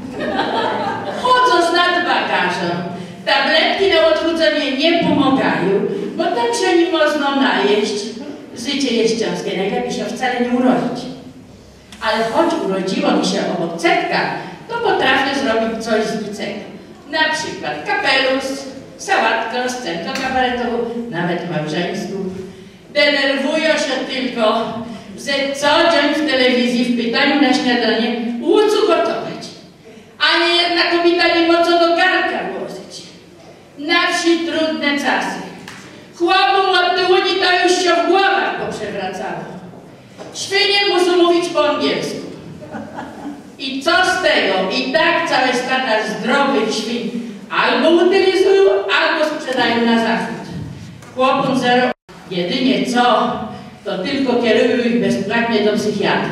Chodzą nad bagażem. Tabletki na odchudzenie nie pomagają, bo tak się nie można najeść. Życie jest ciężkie, najlepiej się wcale nie urodzić. Ale choć urodziło mi się obok cetka, to potrafię zrobić coś z niczego. Na przykład kapelusz, sałatkę, scenkę kabaretową, nawet małżeńską. Denerwują się tylko, że co dzień w telewizji w pytaniu na śniadanie łucu gotować. Ani jedna kobieta nie ma co do garnka włożyć. Na wsi trudne czasy. Chłopom od tyłu to już się w głowach poprzewracało. Świnie muszą mówić po angielsku. I co z tego? I tak całe stada zdrowych świń albo utylizują, albo sprzedają na zachód. Chłopom zero. Jedynie co, to tylko kierują ich bezpłatnie do psychiatry.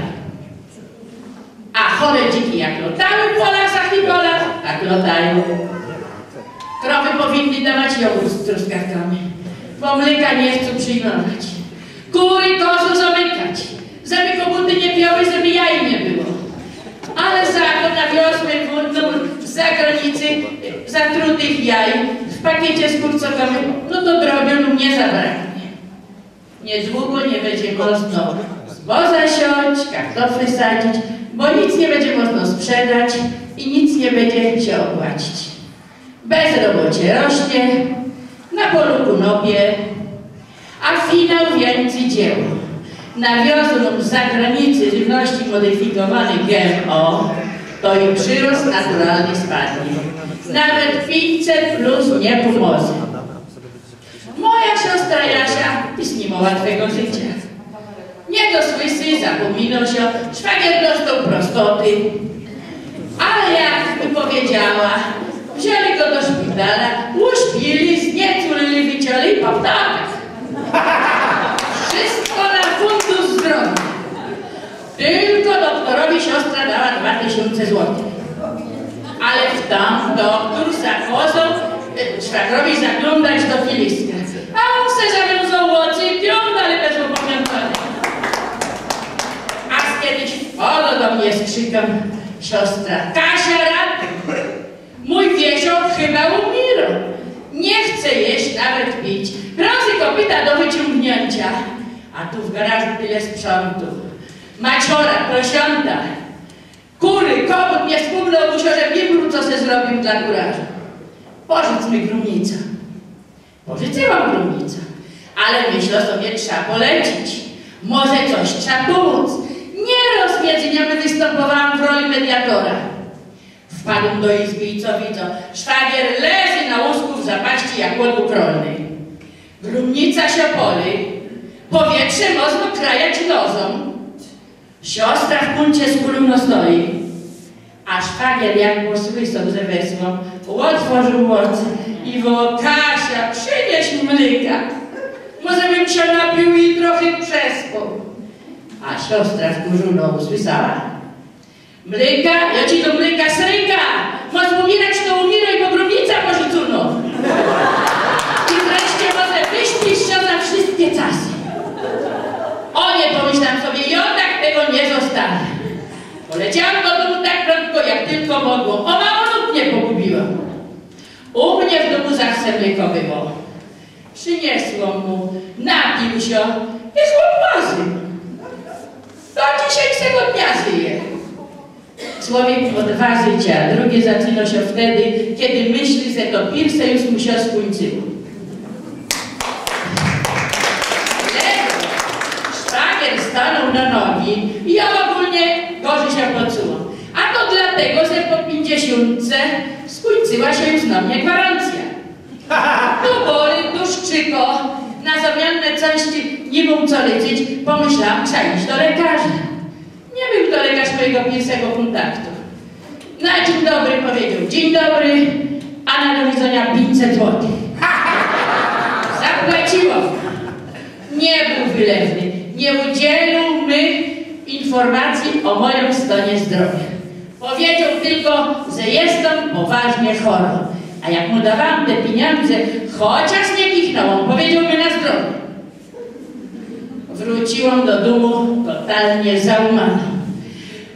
A chore dziki jak lotały w polach i polach, tak lotają. Krowy powinny dawać jogurt z truskawkami, bo mleka nie chcą przyjmować. Kury kozu zamykać, żeby koguty nie piały, żeby jaj nie było. Ale zakon nawiozły wodną z zagranicy zatrutych jaj w pakiecie z kurcokami, no to drobiu nie zabraknie. Niedługo nie będzie można zboża siąść, kartofle sadzić, bo nic nie będzie można sprzedać i nic nie będzie się opłacić. Bezrobocie rośnie, na polu kunopie, a finał więcej dzieł. Nawiozą nam z zagranicy żywności modyfikowanych G M O, to i przyrost naturalny spadnie. Nawet pięćset plus nie pomoże. Moja siostra Jasia jest nie ma łatwego życia. Nie dosłysy, zapominał się, szwagier dostał prostoty. Ale jak by powiedziała, wzięli go do szpitala, uśpili, znieculili, wycięli po ptakach. Wszystko na fundusz zdrowia. Tylko doktorowi siostra dała dwa tysiące złotych. Ale w tam doktor zakazał szwagrowi zaglądać do filiska. A on se zawiązał oczy i piął, ale też opamiętany. A kiedyś wpadł do mnie z krzykiem siostra: Kasia, ratuj! Mój Wiesio chyba umiera. Nie chce jeść, nawet pić. Prozy kopyta do wyciągnięcia. A tu w garażu tyle sprzętu. Maciora, prosiąta. Kury, kogut nie wspomniał mu się, że wibru, co se zrobił dla kuraża. Pożycz mi grumnicę. Pożyczyłam grumnicę. Ale myślę sobie, trzeba polecić. Może coś trzeba pomóc. Nie rozwiedzeniowy występowałam w roli mediatora. Wpadłem do izby i co widzę? Szwagier leży na łóżku w zapaści jak łoduk rolnej. Grumnica się poli. Powietrze mocno krajać nozą. Siostra w kuncie z kolumną stoi. A szwagier jak posłysał ze wesłą, otworzył oczy i wołał: Kasia, przynieś mleka. Może bym się napił i trochę przespał. A siostra wkurzona usłyszała: Mleka? Ja ci do mleka sręka. Masz umierać, to umieraj, bo grumnica porzucono. I wreszcie może wyśpisz się na wszystkie czasy. O nie, pomyślałam sobie, ja tak tego nie zostawię. Poleciałam do domu tak prędko, jak tylko mogło. O mało lub nie pogubiłam. U mnie w domu zawsze mleko było. Przyniesłam mu, napił się i chłop ważył. Do dzisiejszego dnia żyje. Człowiek ma dwa życia, drugie zaczyna się wtedy, kiedy myśli, że to pierwsze już mu się skończyło. Szwagier stanął na nogi i ja ogólnie gorzej się poczułam. A to dlatego, że po pięćdziesiątce skończyła się już na mnie gwarancja. Tu boli, tu szczyko, na zamianne części nie mógł co leczyć, pomyślałam, trzeba iść do lekarza. Nie był to lekarz mojego pierwszego kontaktu. Na dzień dobry powiedział: dzień dobry, a na do widzenia pięćset złotych. Zapłaciłam. Nie był wylewny. Nie udzielił mi informacji o moim stanie zdrowia. Powiedział tylko, że jestem poważnie chora. A jak mu dawałam te pieniądze, chociaż nie kichnął, powiedział mi na zdrowie. Wróciłam do domu totalnie załamana.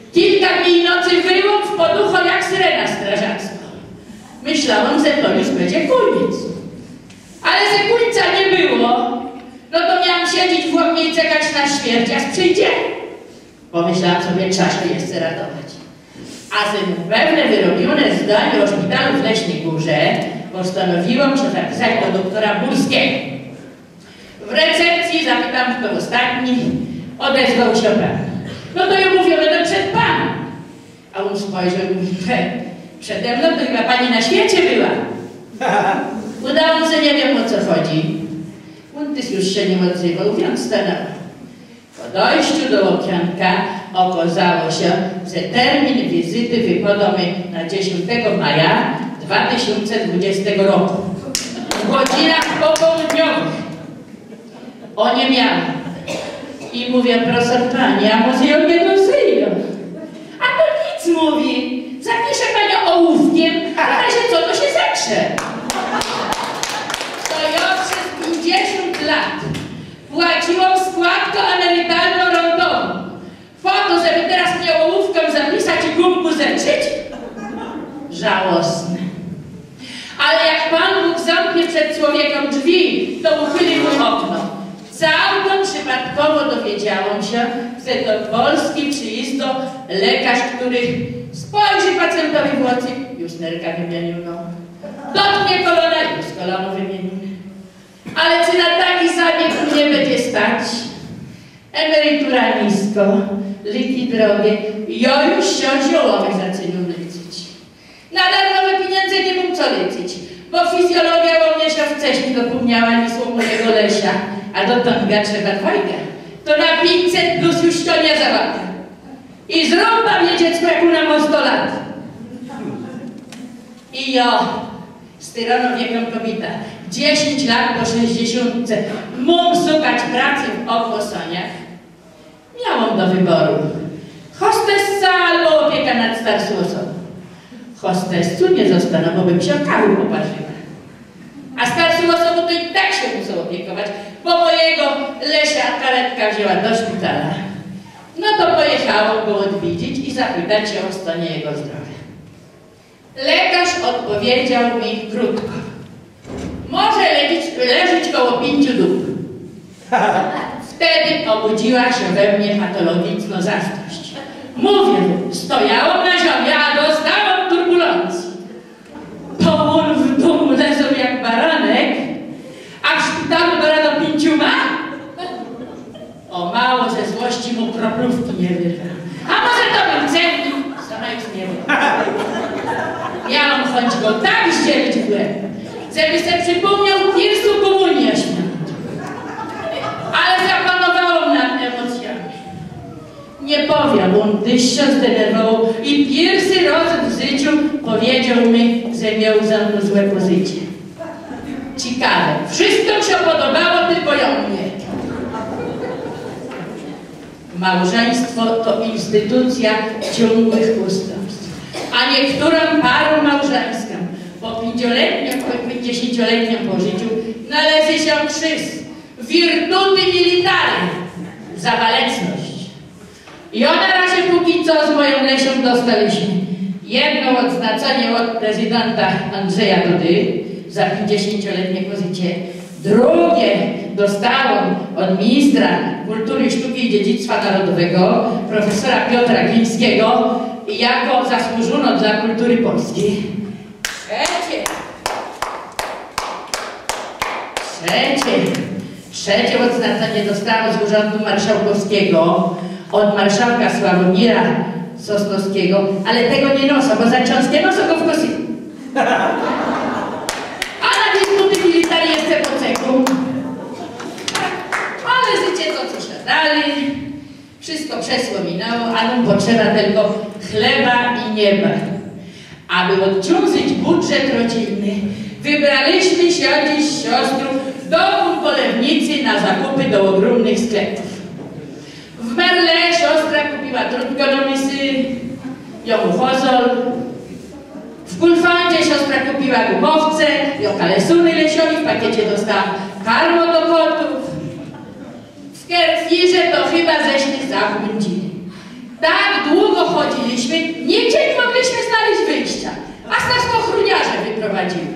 Kilka dni i nocy wyłom w poducho jak syrena strażacka. Myślałam, że to już będzie koniec. Ale że końca nie było, no to miałam siedzieć w łomie i czekać na śmierć, aż przyjdzie. Pomyślałam sobie, trzeba się jeszcze ratować. A że pewne wyrobione zdanie o szpitalu w Leśnej Górze postanowiłam się zapisać do doktora Burskiego. W recepcji zapytam, kto ostatni, odezwał się pan. No to ja mówię, będę przed panem. A on spojrzał i mówi, przede mną to chyba pani na świecie była. Udało się, nie wiem o co chodzi. On też już się nie odzywał, więc stanął. Po dojściu do okienka okazało się, że termin wizyty wypadał mi na dziesiątego maja dwa tysiące dwudziestego roku. W godzinach popołudniowych. O nie miałam. I mówię, proszę pani, a może ją nie dożyją? A to nic mówi. Zapiszę panią ołówkiem, a w razie co to się zatrze. To ja przez pięćdziesiąt lat płaciłam składkę emerytalno-rentową. Po to, żeby teraz mnie ołówkiem zapisać i gumku zetrzeć? Żałosne. Ale jak Pan Bóg zamknie przed człowiekiem drzwi, to uchyli mu okno. Całkiem przypadkowo dowiedziałam się, że do Polski przyjeżdża lekarz, który spojrzy pacjentowi w oczy, już nerka wymieniono. Dotknie kolana, już kolano wymienione. Ale czy na taki zabieg mnie będzie stać? Emerytura nisko, leki drogie, ja już się ziołowych zaczynam liczyć. Na darmowe pieniądze nie mógł co liczyć, bo fizjologia o mnie się wcześniej dopomniała niż u mojego Lesia, a do tąga trzeba dwojga. To na pięćset plus już to nie załatwia. I zrąba mnie dziecko jak u nam o sto lat. I ja, styrono wiekiem kobieta, dziesięć lat po sześćdziesiątce, mógł szukać pracy w ogłosaniach. Miałam do wyboru hostessa albo opieka nad starszą osobą. Hostessu nie zostanę, bo bym się kawy poparzyła. A starszą osobą to i tak się muszę opiekować, bo mojego Lesia karetka wzięła do szpitala. No to pojechałam go odwiedzić i zapytać się o stanie jego zdrowia. Lekarz odpowiedział mi krótko. Może leżeć, leżeć koło pięciu dób. Wtedy obudziła się we mnie patologiczna zazdrość. Mówię, stojałam na ziemi, a dostałam turbulencji. To on w domu leżał jak baranek, a w szpitalu do rano pięciu ma? O mało ze złości mu kroplówki nie wyrwę. A może to był cennik? Sama już nie wiem. Miałam choć go tak zdzielić w łeb, żeby se przypomniał pierwszą komunię świąt. Ale zapanowałam nad emocjami. Nie powiem, on tyś się zdenerwował i pierwszy raz w życiu powiedział mi, że miał za mną złe pozycje. Ciekawe, wszystko mi się podobało, tylko ją nie. Małżeństwo to instytucja ciągłych ustępstw, a niektórym parom małżeńskim po pięćdziesięcioletnim pożyciu należy się krzyż, wirtuty military, zawalecność. I o na razie póki co z moją Lesią dostaliśmy jedno odznaczenie od prezydenta Andrzeja Dudy za pięćdziesięcioletnie pozycie. Drugie dostałam od ministra kultury, sztuki i dziedzictwa narodowego, profesora Piotra Glińskiego, jako zasłużono dla kultury polskiej. Trzecie. Trzecie. Trzecie odznaczenie dostałam z Urzędu Marszałkowskiego od marszałka Sławomira Sosnowskiego, ale tego nie noszę, bo za cząstkę noszę go w kosyku. A na dysputy military jeszcze po ceku. Ale życie to, co się dali. Wszystko przeszło, minęło, a nam potrzeba tylko chleba i nieba. Aby odciążyć budżet rodzinny, wybraliśmy się dziś z siostrą do polewnicy na zakupy do ogromnych sklepów. W Merle siostra kupiła trudkę do misy, ją fozol. W Kulfandzie siostra kupiła gumowce, ją kalesuny Lesiowi, w pakiecie dostała karmo do kotów. W Kerfirze to chyba żeśmy zabłądzili. Tak długo chodziliśmy, nigdzie nie mogliśmy znaleźć wyjścia, aż nas ochroniarze wyprowadzili.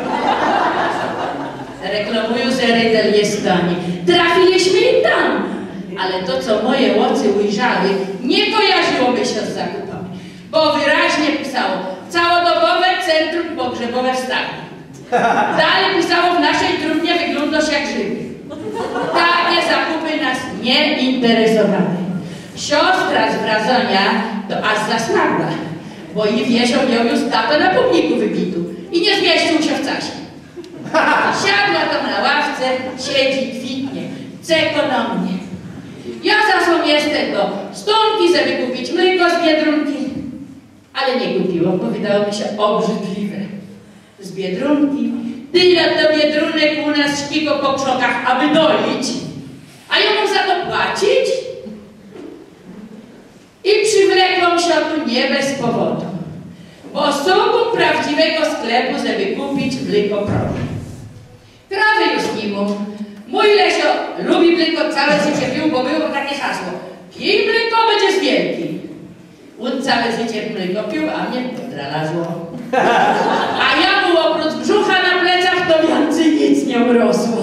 Reklamuję, że Rydel jest tani. Trafiliśmy i tam, ale to, co moje łocy ujrzały, nie kojarzyłoby się z zakupami, bo wyraźnie pisało całodobowe centrum pogrzebowe w Stachni. Dalej pisało, w naszej trumnie wyglądasz jak żywy. Takie zakupy nas nie interesowały. Siostra z Wrazonia to aż zasnagła, bo i wiesioł miał już tatę na pomniku wybitu i nie zmieścił się w casie. Siadła tam na ławce, siedzi, kwitnie, chce ekonomię. Ja zasłon jestem do stonki, żeby kupić mleko z Biedronki, ale nie kupiło, bo wydało mi się obrzydliwe. Z Biedronki, tyle to Biedrunek u nas śpigo po krzokach, aby doić, a ja mu za to płacić? I przywlekłam się tu nie bez powodu, bo szukam prawdziwego sklepu, żeby kupić mleko prowe. Krawy już nie mam. Mój Lesio lubi mleko, całe życie pił, bo było takie hasło. Pij mleko, będziesz wielki. On całe życie mleko pił, a mnie dralazło. A ja mu oprócz brzucha na plecach, to więcej nic nie urosło.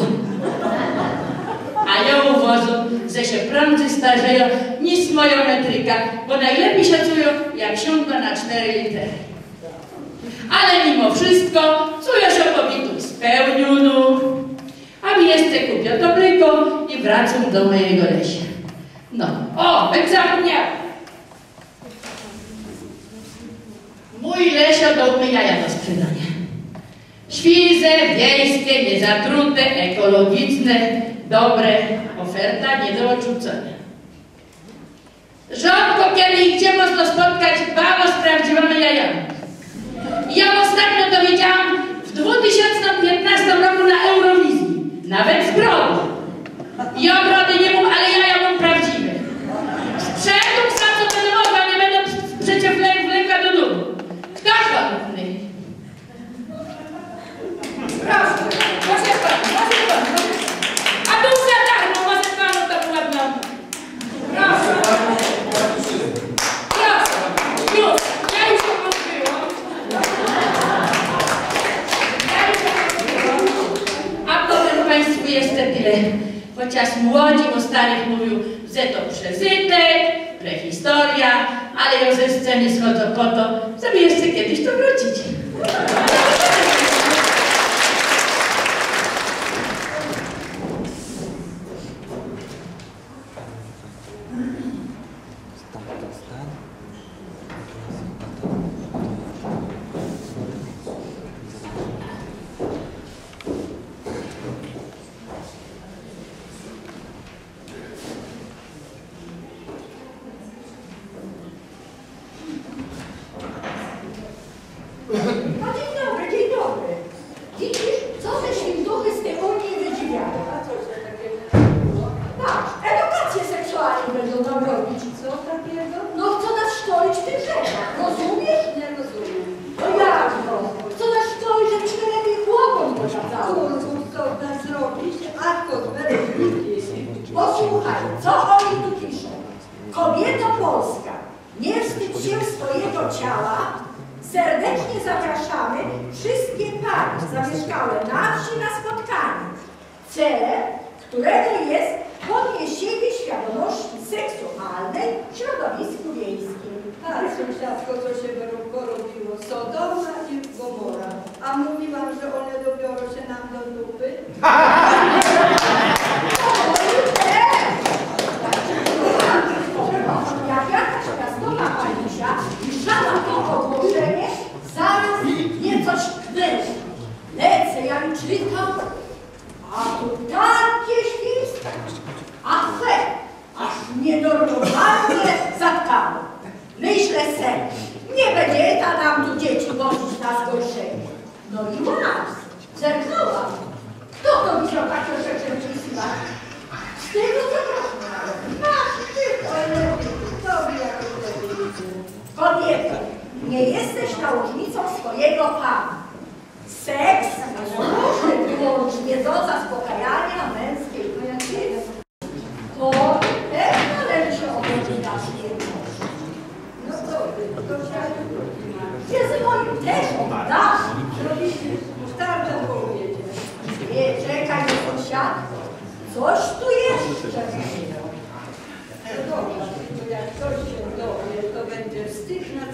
A ja uważam, że się prędzej starzeją niż moja metryka, bo najlepiej się czują, jak siądę na cztery litery. Ale mimo wszystko czuję się pobitu spełnioną, a mi jeszcze kupię to mleko i wracam do mojego Lesia. No, o, bym zapomniała. Mój Lesio dał mi jaja do sprzedania. Świże, wiejskie, niezatrute, ekologiczne, dobre, oferta nie do odrzucenia. Rzadko kiedy i gdzie można spotkać babo z prawdziwymi jajami. Ja ostatnio to widziałam w dwa tysiące piętnastym roku na Eurowizji. Nawet z brody. Ja brody nie mam, ale jaja mam prawdziwe. Sprzętu psa, co będę mogła, nie będę przeciw wleka do domu. Kto chętny? Proszę, proszę pan, proszę pan. A tu za darmo, może panu tak ładno. Proszę. Proszę, już, ja już to pozbyłam. A powiem państwu jeszcze tyle. Chociaż młodzi o starych mówią, że to przeżytek, prehistoria, ale ja ze sceny schodzą po to, żeby jeszcze kiedyś to wrócić. No dzień dobry, dzień dobry. Widzisz, co te świntuchy z tej Unii wydziwiają? A co się takiego? Patrz, edukację seksualną będą nam robić. Co takiego? No chcą nas szkolić w tych rzeczach. Rozumiesz? Nie rozumiem. No jak to? Chcą nas szkolić, żebyśmy lepiej chłopom pokazały. Co nas zrobić? Ach, to posłuchaj, co oni tu piszą. Kobieto polska, nie wstydź się swojego ciała. Serdecznie zapraszamy wszystkie pary zamieszkałe na wsi na spotkanie, celem którego jest podniesienie świadomości seksualnej w środowisku wiejskim. Tak, sąsiadko, co się porobiło, Sodoma i Gomora. A mówiłam, że one dobiorą się nam do dupy. Jak jakaś miastowa panisia grzała to ogłoszenie, zaraz mnie coś tknęło. Lecę, ja mi czytam, a tu takie świństwo, a fe, aż mnie normalnie zatkało. Myślę se, nie będzie ta nam tu dzieci wozić na zgorszenie. No i raz, zerknęłam. Kto to widział takie rzeczy wypisywać? Z tego zapraszam nawet. Masz, ty, ale tobie jakoś lepiej widzę. Kobieto, nie jesteś nałożnicą swojego pana. Seks służy wyłącznie do zaspokajania męskiej potrzeby. To też należy się obowiązać. No to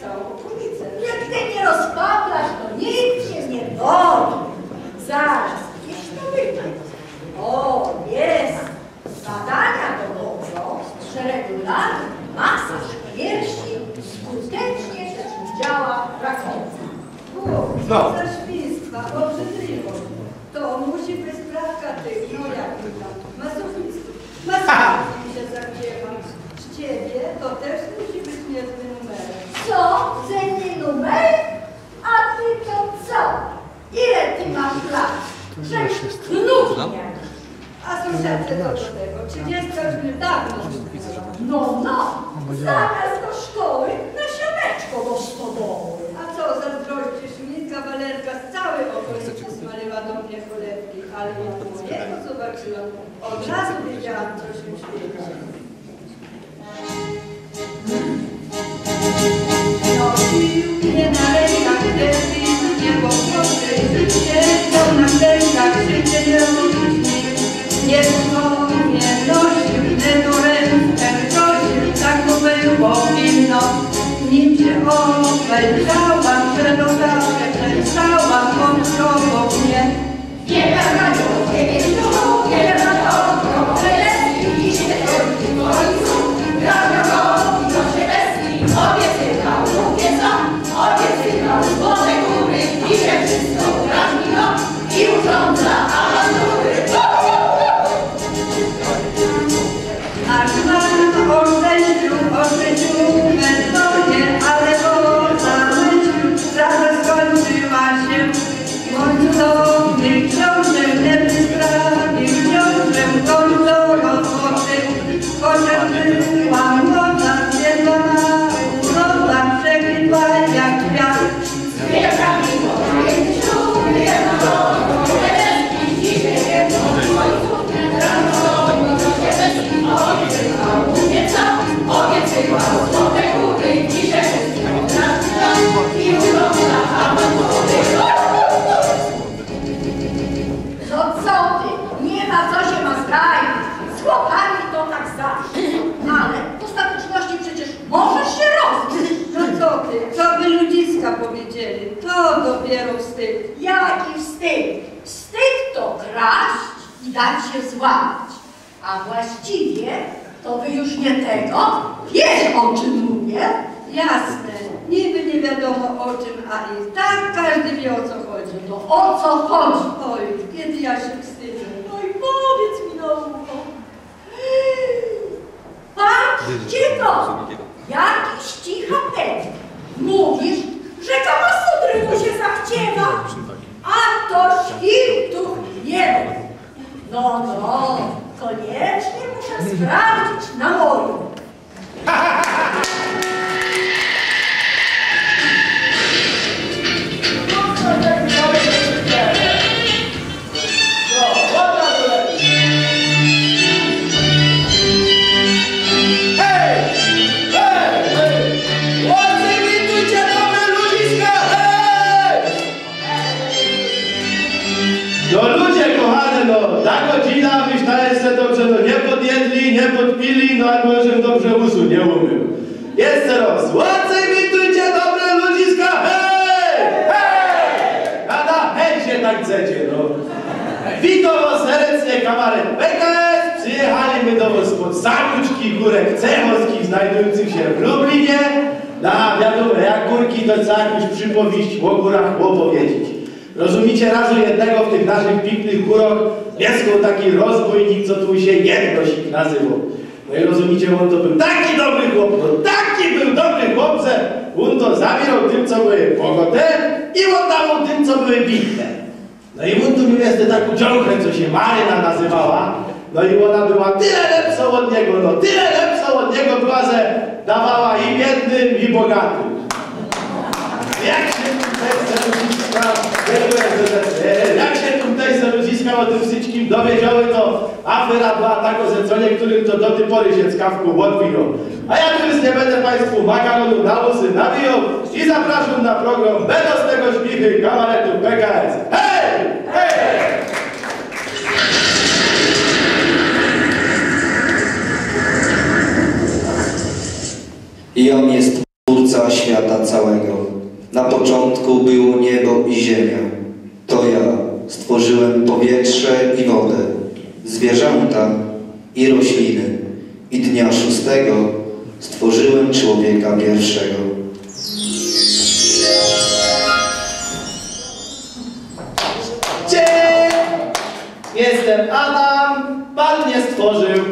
całą okolicę. Jak ty nie rozpaplasz, to nikt się nie boi. Zaraz, gdzieś to wyjdzie. O, jest. Badania dowodzą, że regularny masaż piersi skutecznie przeciwdziała rakowi. O, co za świństwa, obrzydliwość. To musi być sprawka tych, no jak tam, masochistów. Masochistów mi się zachciewa. Z ciebie to też musi być niezły numerek. Co? Cenny numer? A ty to co? Ile ty masz lat? Żeś knut jakiś. A sąsiadce co do tego? Trzydziestka już mnie dawno zniknęła. No, no. Zamiast do szkoły, na sianeczko do stodoły. A co, zazdrościsz mi? Kawalerka z całej okolicy smaliła do mnie cholewki, ale ja mojego zobaczyłam. Od razu wiedziałam, co się świeci. Nosił mnie na rękach dzieci, nie poproszę życie, to na rękach życie nie robić. Nie wspomnie nosił mnie do rękę, prosił, tak to było pilno. Nim się obejrzałam, przerożałam, przestałam, obok mnie. Nie gadają, nie wiedzą, nie gadają, że jest i się w końcu. Radiowo, to się wesli, obiecykał, mówię co, obiecykał, złote góry, pisze wszystko, drażnino i urządza awantury. Aż mam o szczęściu, o życiu, mężonie, ale go zamyślił, sprawa skończyła się. Końcowny książę mnie wysprawił, książę końco rozpoczył, chociaż była młoda, zwiedzona, uroda, przekwitła jak kwiat. Wielka miłość, między śluby, jedno drogo, leski, dzisiaj jedno w końcu, rano to się wesli, obiecykał, mówię co, obiecykał, złote góry, dzisiaj wszystko, drażnino i urządza awantury. No co ty? Nie ma co się ma zdrajać. Z chłopami to tak zawsze. Ale w ostateczności przecież możesz się rozbić. No co ty, co by ludziska powiedzieli, to dopiero wstyd. Jaki wstyd? Wstyd to kraść i dać się złamać. A właściwie to wy już nie tego. Wiesz, o czym mówię? Jasne, niby nie wiadomo o czym, a i tak każdy wie, o co chodzi. No o co chodzi? Oj, kiedy ja się wstydzę. No i powiedz mi na ucho. Patrzcie to! Jakiś cichatek. Mówisz, że kamasudry mu się zachciewa, a to świrtów nie ma. No, no, koniecznie muszę sprawdzić na moim. No ludzie kochane, no, ta godzina, wyśtaje se dobrze, no nie podjedli, nie podpili, no albo że dobrze usu nie umył. Jest teraz, ładnie witujcie dobre ludziska, hej! Hej! Nada, hej się tak chcecie, no. Witam was serdecznie, kabaret P K S, przyjechali my do was spod Sakuczki Górek Cechowskich, znajdujących się w Lublinie. Na wiadomo, jak górki, to trzeba jakąś przypowieść o górach opowiedzieć. Rozumicie, razu jednego w tych naszych pięknych górach mieszkał taki rozbójnik, co tu się Jednosik nazywał. No i rozumicie, on to był taki dobry chłop, no taki był dobry chłop, że on to zabierał tym, co były bogote i oddawał tym, co były bitne. No i on tu miał jeszcze taką ciągę, co się Maryna nazywała, no i ona była tyle lepsza od niego, no tyle lepsza od niego była, że dawała i biednym, i bogatym. Jak się tutaj Sarudziska, jak się tutaj Sarudziska o tym wszystkim dowiedziały, to afera była taka zlecenie, którym to do tej pory się skawku odbiło. A ja tu już nie będę Państwu makaronu na łzy nawijał i zapraszam na program Będą z tego śmichy kabaretu P K S. Hej! Hej! I on jest twórcą Stwórca świata całego. Na początku było niebo i ziemia. To ja stworzyłem powietrze i wodę, zwierzęta i rośliny. I dnia szóstego stworzyłem człowieka pierwszego. Cześć! Jestem Adam, Pan mnie stworzył.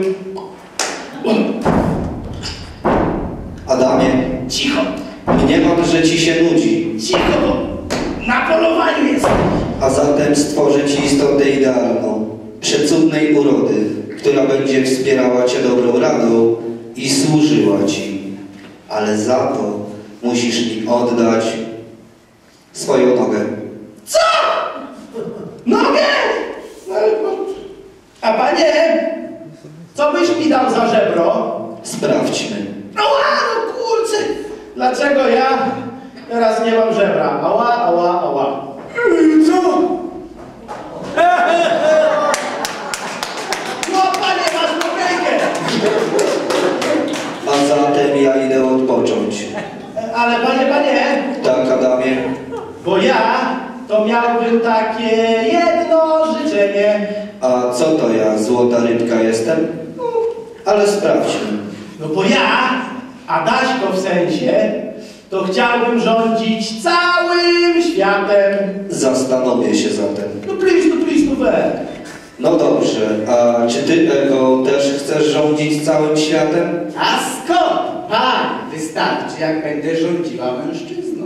Adamie, Cicho! mniemam, że ci się nudzi. Cicho, bo na polowaniu jestem. A zatem stworzę ci istotę idealną, przecudnej urody, która będzie wspierała cię dobrą radą i służyła ci. Ale za to musisz mi oddać swoją nogę. Co? Nogę? A panie, co byś mi dał za żebro? Sprawdźmy. No no kurczę! Dlaczego ja teraz nie mam żebra? Ała, ała, ała. Co? No panie, masz pokręgę! A zatem ja idę odpocząć. Ale panie, panie, Tak, Adamie? bo ja to miałbym takie jedno życzenie. A co to ja, złota rybka jestem? Ale sprawdźmy. No bo ja, Adaśko w sensie, to chciałbym rządzić całym światem. Zastanowię się zatem. No please, no please, no we. No dobrze, a czy ty, Ewo, też chcesz rządzić całym światem? A skąd? Pan, wystarczy, jak będę rządziła mężczyzną.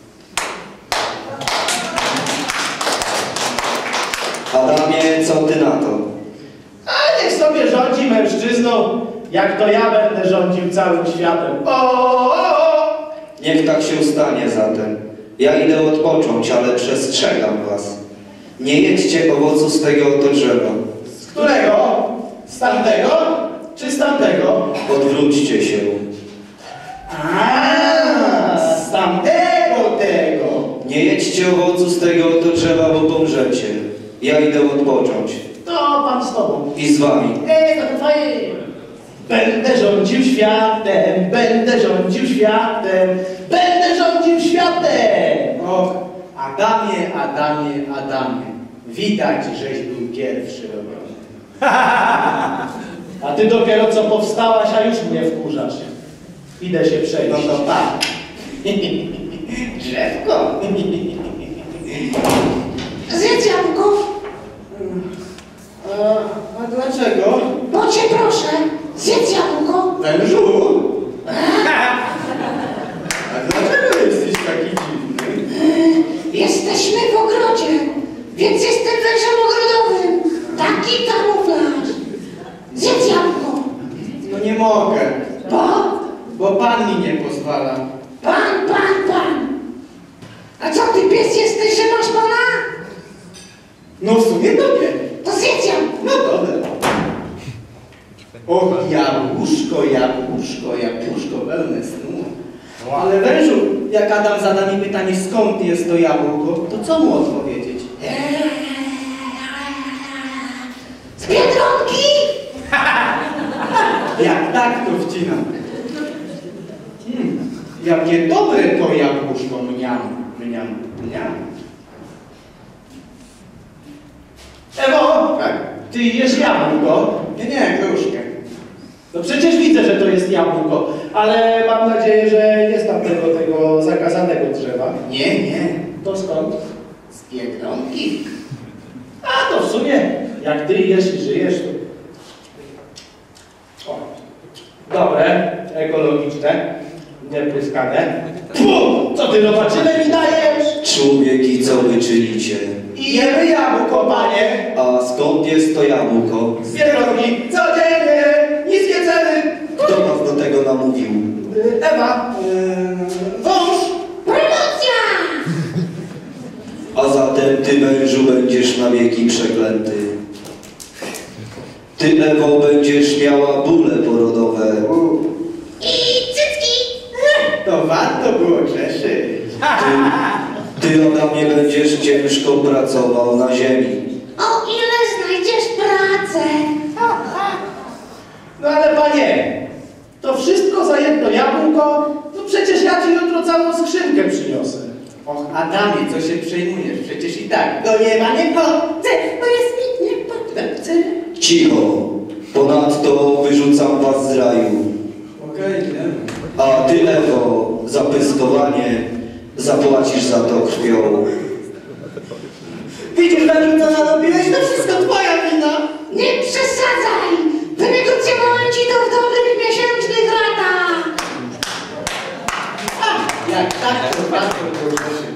Adamie, co ty na to? A niech sobie rządzi mężczyzną, jak to ja będę rządził całym światem. O, o, o. Niech tak się stanie zatem. Ja idę odpocząć, ale przestrzegam was. Nie jedźcie owocu z tego oto drzewa. Z którego? Z tamtego? Czy z tamtego? Odwróćcie się. A, z tamtego tego. Nie jedźcie owocu z tego oto drzewa, bo pomrzecie. Ja idę odpocząć. To pan z tobą. I z wami. Ej, to twoje. Będę rządził światem, będę rządził światem, będę rządził światem. Och, Adamie, Adamie, Adamie, widać, żeś był pierwszy robiony. A ty dopiero co powstałaś, a już mnie wkurzasz. Idę się przejść. No to tak. Drzewko. Zjedz jabłko. A, a dlaczego? Bo cię proszę, zjedz jabłko. Wężu? A dlaczego jesteś taki dziwny? Jesteśmy w ogrodzie, więc jestem wężem ogrodowym. Taki kamuflaż. Zjedz jabłko. No nie mogę. Bo? Bo pan mi nie pozwala. Pan, pan, pan. A co ty, pies jesteś, że masz pana? No w sumie tobie. To zjedz jabłko. No dobra. Och, jabłuszko, jabłuszko, jabłuszko, pełne snu. Ale wężu, jak Adam zada mi pytanie, skąd jest to jabłko, to co mu odpowiedzieć? Z Biedronki! Jak tak, to wcinam. Hmm, jakie dobre to jabłuszko, mniam, mniam, mniam. Ewo, Tak? ty jesz jabłko? Nie, nie, gruszkę. No przecież widzę, że to jest jabłko, ale mam nadzieję, że nie z tamtego tego zakazanego drzewa. Nie, nie. To skąd? Z Biedronki. A to w sumie, jak ty jesz i żyjesz, to... O. Dobre, ekologiczne, niepryskane. Fu! Co ty robaczynę mi dajesz? Człowiek i co wy czynicie? I jemy jabłko, panie. A skąd jest to jabłko? Z Biedronki, codziennie, niskie ceny. Kto was do tego namówił? Ewa, yy, wąż. Promocja! A zatem ty, wężu, będziesz na wieki przeklęty. Ty, Ewo, będziesz miała bóle porodowe. I cycki! To warto było grzeszyć. Ty, ty, Adamie, będziesz ciężko pracował na ziemi. O ile znajdziesz pracę? No ale panie, to wszystko za jedno jabłko, no przecież ja ci jutro całą skrzynkę przyniosę. Och, Adamie, co się przejmujesz? Przecież i tak do nieba nie chodzę, bo jest mi nie potrzebne. Cicho. Ponadto wyrzucam was z raju. Okej, okay, A ty, Ewo, za pyskowanie zapłacisz za to krwią. Widzisz, Daniel, co narobiłeś? To wszystko twoja wina. Nie przesadzaj! Wynegocjowałem ci to w dobrych miesięcznych ratach! A, jak tak, to bardzo proszę.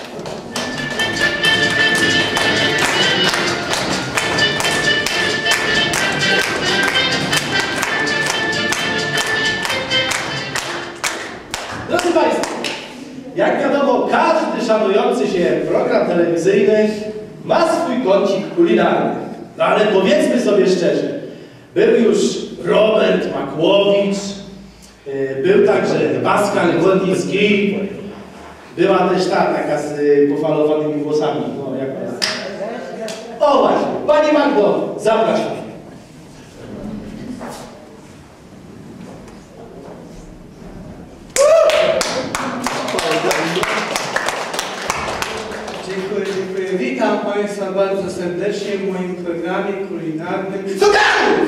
Drodzy Państwo, jak wiadomo, każdy szanujący się program telewizyjny ma swój kącik kulinarny. No ale powiedzmy sobie szczerze, był już Robert Makłowicz, yy, był także Pascal Głodnicki, była też ta taka z yy, pofalowanymi włosami. No, jak jest? O właśnie, Pani Magdo, zapraszam. Dziękuję, dziękuję. Witam Państwa bardzo serdecznie w moim programie kulinarnym Cukarów!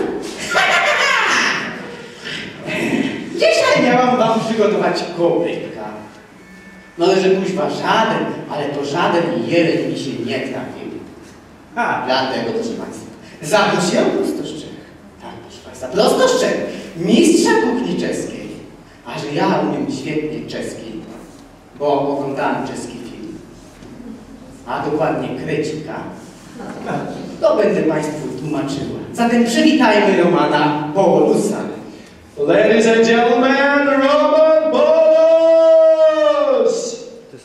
Dzisiaj miałam Wam przygotować kopytka. No ale że kuźwa żaden, ale to żaden jeleń mi się nie trafił. A, dlatego, proszę Państwa, zaprosiłem prosto z Czech. Tak, proszę Państwa, prosto z Czech. Mistrza kuchni czeskiej. A że ja umiem świetnie czeski, bo oglądałem czeski film, a dokładnie Krecika, to będę Państwu tłumaczyła. Zatem przywitajmy Romana Polusa. Ladies and gentlemen, Roman Polus!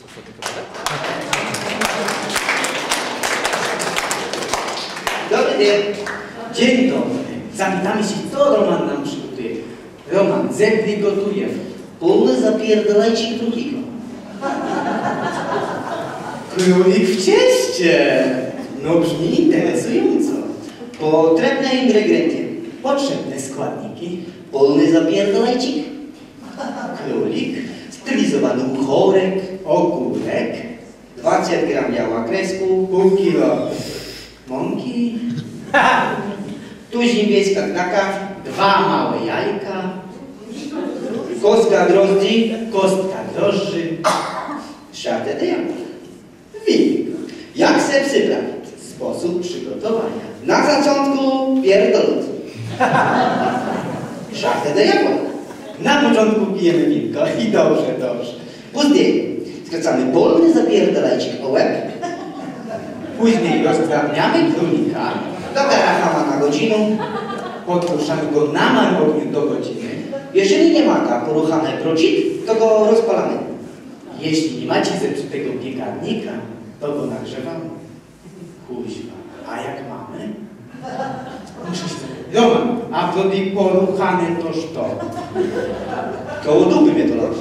Dobry dzień. Dzień dobry. Zapytamy się, co Roman nam przygotuje. Roman, zepli gotuje. Polny zapierdalajcie drugiego. Królik w cieście. No brzmi interesująco. Potrzebne ingredienty. Potrzebne składniki. Polny zapierdalajcik. Królik. Stylizowany uchorek. Ogórek. dwadzieścia gram biała kresku. Pół kilo mąki. Tuźni wiejska knaka. Dwa małe jajka. Kostka drożdży. Kostka drożdży. Szatę diabła. Winik. Jak se przyprawić? Sposób przygotowania. Na początku pierdoląc. Szatę diabła. Na początku pijemy winko i dobrze, dobrze. Później skracamy polny zapierdalajcik o łeb. Później rozdrabniamy królika. Do karachama na godzinę. Podruszamy go na małym ogniu do godziny. Jeżeli nie ma poruchane procit, to go rozpalamy. Jeśli nie macie zepsutego piekarnika, to go nagrzewamy. Kuźwa, a jak mamy? Roman, a wtedy poruchane toż to. Koło dupy mnie to leci.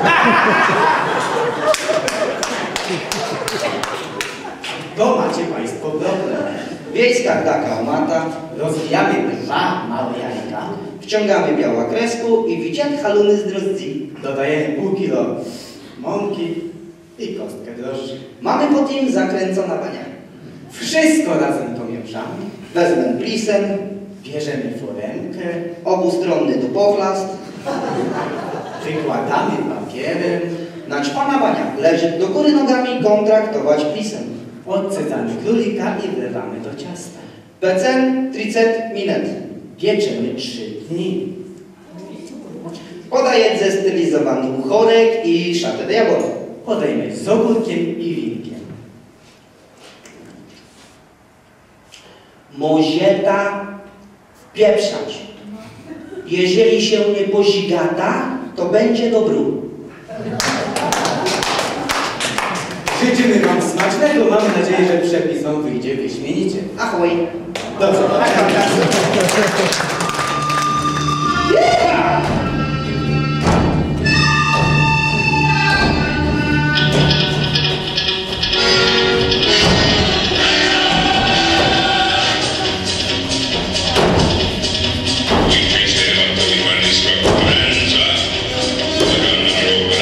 To macie Państwo problem. Wiejska taka omata. Rozwijamy dwa małe jajka. Wciągamy biała kresku i wyciąg haluny z drożdży. Dodajemy pół kilo mąki i kostkę drożdży. Mamy po tym zakręcona bania. Wszystko razem to mieszamy. Wezmę plisen. Bierzemy foremkę. Obustronny dupowlast. Wykładamy papierem. Naćpana bania. Leży do góry nogami kontraktować plisem. Odcedzamy królika i wlewamy do ciasta. Pecen trzydzieści minut. Pieczemy trzy dni. Podaję zestylizowany uchorek i szatę diabła. Podajmy z ogórkiem i winkiem. Mozieta wpieprzać. Jeżeli się nie pozigata, to będzie dobru. Życzymy Wam smacznego. Mamy nadzieję, że przepis Wam wyjdzie wyśmienicie. Ahoj. Dobrze, Hands up.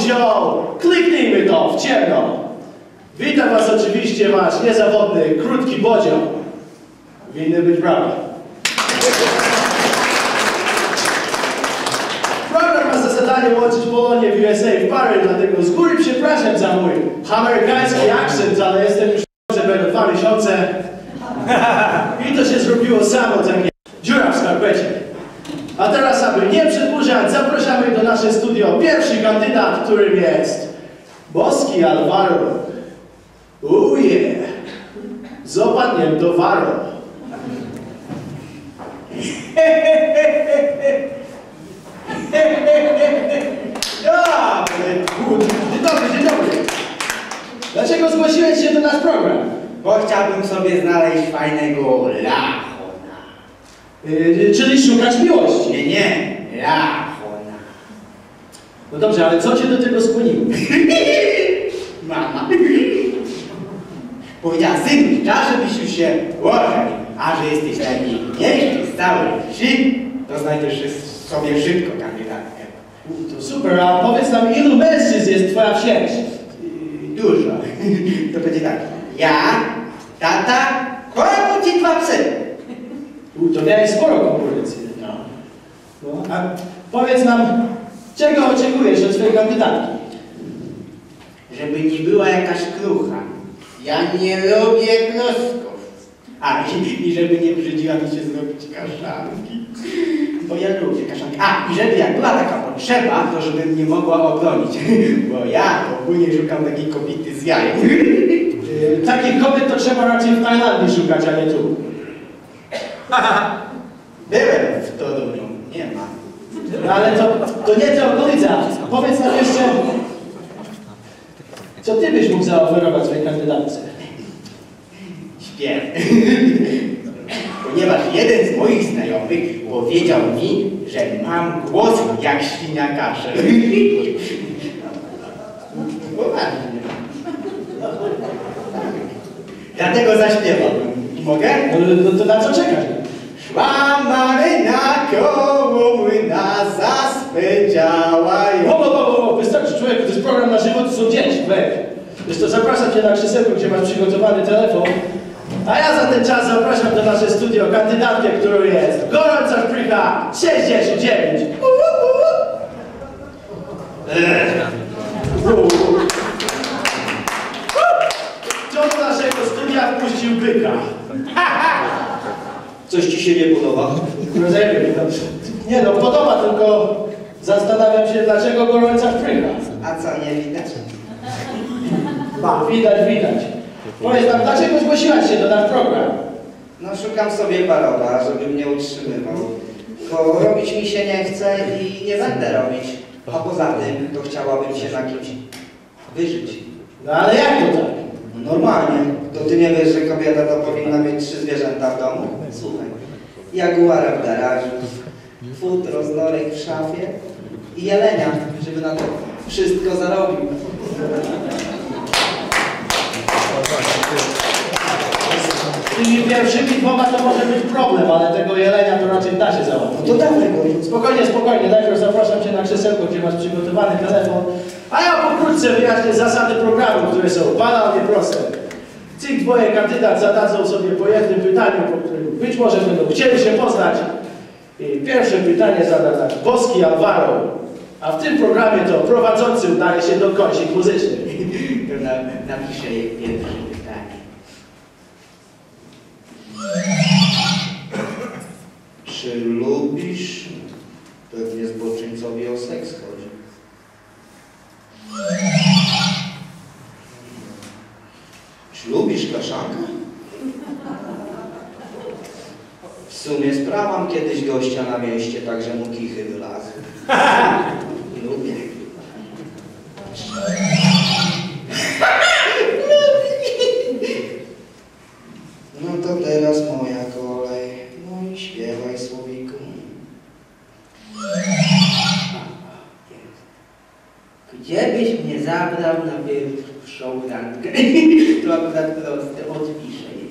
wziął. Kliknijmy to w ciemno. Witam was oczywiście wasz niezawodny, krótki bodzio. Winny być brawa. Program ma za zadanie łączyć Polonię w U S A w pary, dlatego z góry przepraszam za mój amerykański akcent, ale jestem już że będą dwa miesiące. I to się zrobiło samo, takie dziura w skarpecie. A teraz, aby nie przedłużać, zapraszamy do naszego studio pierwszy kandydat, którym jest Boski Alvaro. Oh yeah! Zopadniem do Varo. Dzień dobry, dzień dobry. Dlaczego zgłosiłeś się do nasz program? Bo chciałbym sobie znaleźć fajnego lachona. Yy, czyli szukać miłości? Nie, nie, lachona. No dobrze, ale co cię do tego skłoniło? Mama. Powiedziała, syn, czas, żebyś już się łożał, a że jesteś najpiękniejszy z całej wsi, to znajdziesz sobie szybko kandydatkę. U, to super, a powiedz nam, ilu mężczyzn jest twoja wsieć? Dużo. To będzie tak, ja, tata, kogut i dwa psy. U, to miałeś sporo konkurencji. No. No, a powiedz nam, czego oczekujesz od swojej kandydatki? Żeby nie była jakaś krucha. Ja nie lubię klocków. A, i, i żeby nie brzydziła mi się zrobić kaszanki. Bo ja lubię kaszanki. A, i żeby jak była taka potrzeba, to żeby mnie mogła obronić. Bo ja ogólnie szukam takiej kobiety z jajem. Yy, takich kobiet to trzeba raczej w Tajlandii szukać, a nie tu. Byłem w Toruniu. Nie ma. No, ale to, to nie te okolice. Powiedz nam jeszcze, co ty byś mógł zaoferować swojej kandydatce? Śpiew. Ponieważ jeden z moich znajomych powiedział mi, że mam głos jak świnia kaszel. Poważnie. Dlatego zaśpiewam. Mogę? No, to, to na co czekasz? Szła maryna koło młyna, zaspę działają. O, o, o, o, wystarczy człowieku, to jest program na żywo, to są dzieci, weź. Wiesz to, zapraszam cię na krzesełko, gdzie masz przygotowany telefon. A ja za ten czas zapraszam do naszego studio kandydatkę, którą jest gorąca szprycha sześćdziesiąt dziewięć. Kto do naszego studia wpuścił byka? Coś ci się nie podoba? Nie no, podoba, tylko zastanawiam się, dlaczego gorąca szprycha. A co, nie widać? Ba, widać, widać. Powiedz nam, dlaczego zgłosiłaś się do nasz program? No szukam sobie parola, żeby mnie utrzymywał. Bo robić mi się nie chce i nie będę robić. A poza tym, to chciałabym się na kimś wyżyć. No ale jak to tak? No normalnie. To ty nie wiesz, że kobieta to powinna mieć trzy zwierzęta w domu? Słuchaj. Jaguara w garażu, futro z norek w szafie i jelenia, żeby na to wszystko zarobił. Z tymi pierwszymi dwoma to może być problem, ale tego jelenia to raczej da się załatwić. No to dawaj go. Spokojnie, spokojnie. Najpierw zapraszam cię na krzesełko, gdzie masz przygotowany telefon, a ja pokrótce wyjaśnię zasady programu, które są banalnie proste. Ci dwoje kandydat zadadzą sobie po jednym pytaniu, po którym być może będą chcieli się poznać. I pierwsze pytanie zada nasz Boski Alvaro, a w tym programie to prowadzący udaje się do kąsik muzyczny. To na, napiszę jej pierwsze pytanie. Czy lubisz? Pewnie zboczyńcowi o seks chodzi. Czy lubisz kaszankę? W sumie sprawam kiedyś gościa na mieście, tak że mu kichy wylazły. Lubię. No to teraz moja kolej. No i śpiewaj, słowiku. Gdzie byś mnie zabrał na pierwszą randkę? To akurat proste, odpiszę jej.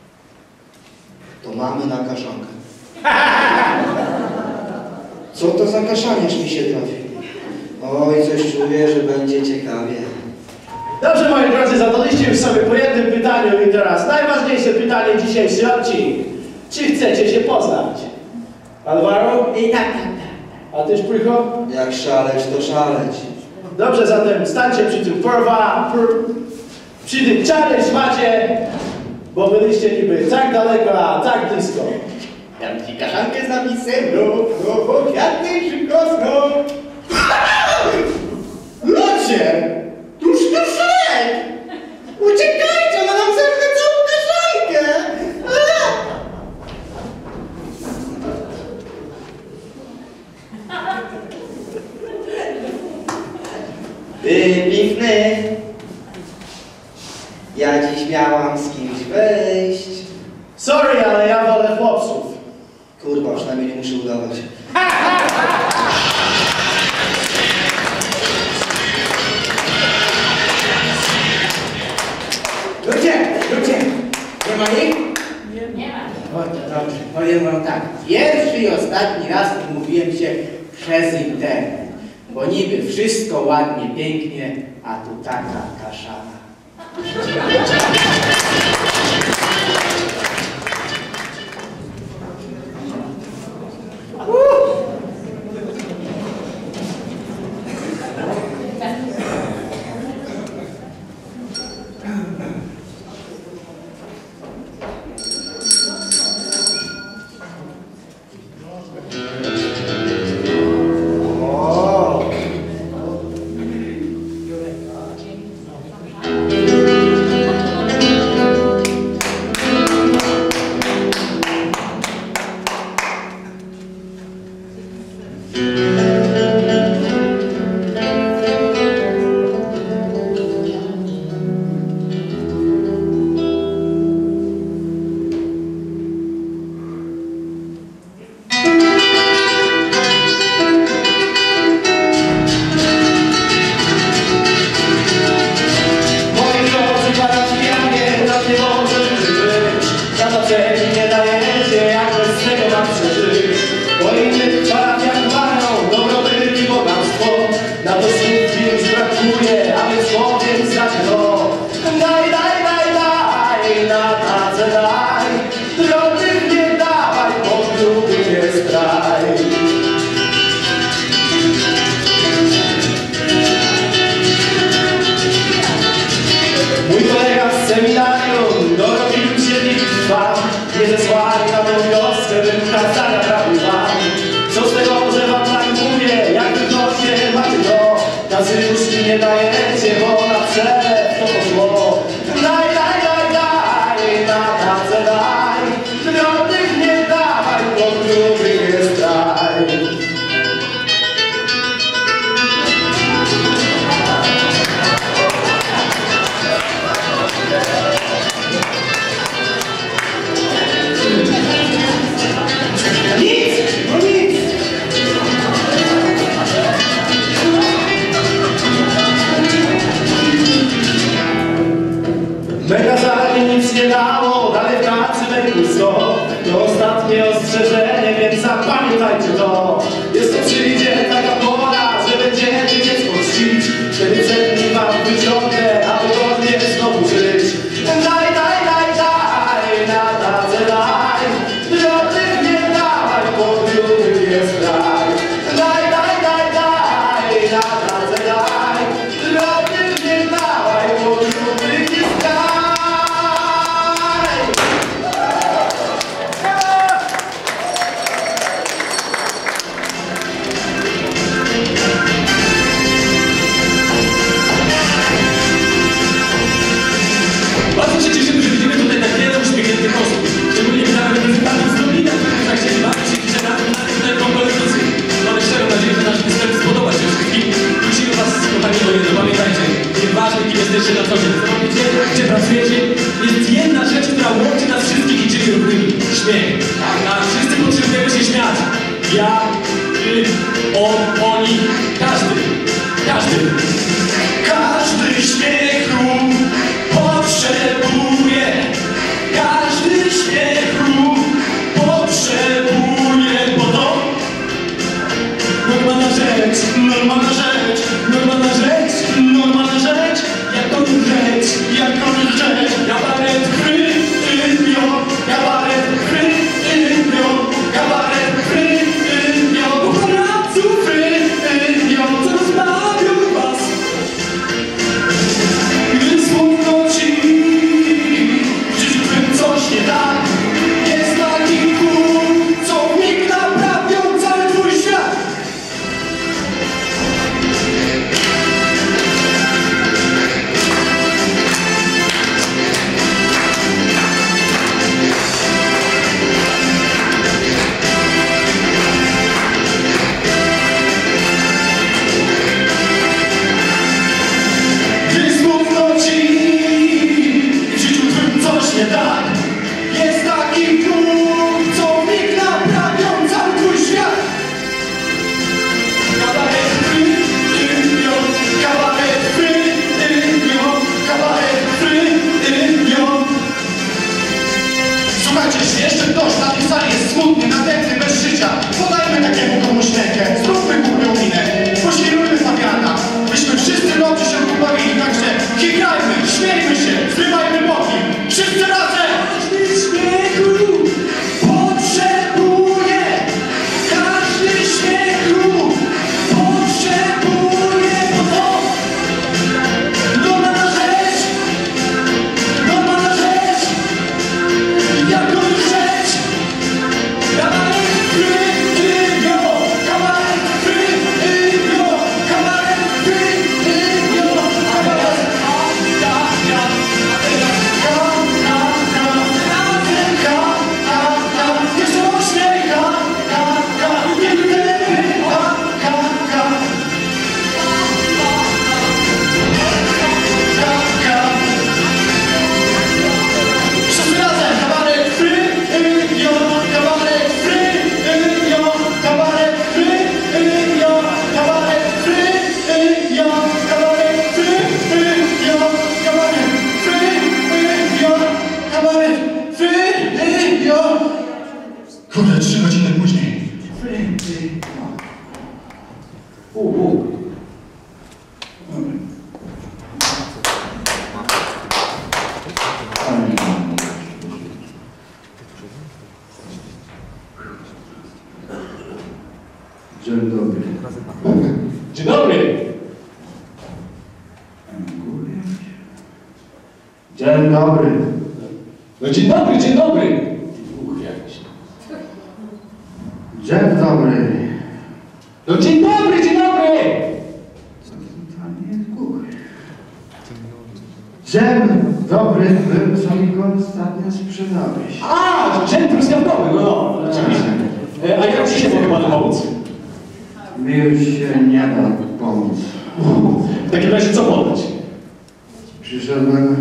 To mamy na kaszankę. Co to za zakaszaniarz mi się trafił. Oj, coś czuję, że będzie ciekawie. Dobrze, moi drodzy, zadaliście już sobie po jednym pytaniu i teraz najważniejsze pytanie dzisiejszej odcinek. Czy chcecie się poznać? Alvaro? I tak, tak, tak. A ty, Szprycho? Jak szaleć, to szaleć. Dobrze, zatem stańcie przy tym porwa, pr, przy tym challenge macie, bo byliście niby tak daleko, a tak blisko. Dam ci kaszankę z napisem, no, no, bo kwiaty szybko sną. Locie! Tuż to szlek! Uciekajcie, ona nam zerwie całą kaszankę! Ty piękny. Ja dziś miałam z kimś wejść. Sorry, ale ja wolę chłopców. Kurwa, przynajmniej nie muszę udawać. Ludzie, ludzie! Nie ma ich? Nie ma. O, to dobrze. Powiem wam tak. Pierwszy i ostatni raz umówiłem się przez internet. Bo niby wszystko ładnie, pięknie, a tu taka kaszana. dobry. Dzień dobry. No dzień dobry, dzień dobry. Uch, jakiś. Dzień dobry. No dzień dobry, dzień dobry. Dzień dobry był, co mi go ostatnio sprzedałeś. A, dżem truskawkowy, no, no, oczywiście. E, A jak dzisiaj mogę panu pomóc? Mi już się nie da pomóc. W takim razie co podać? Przyszedłem...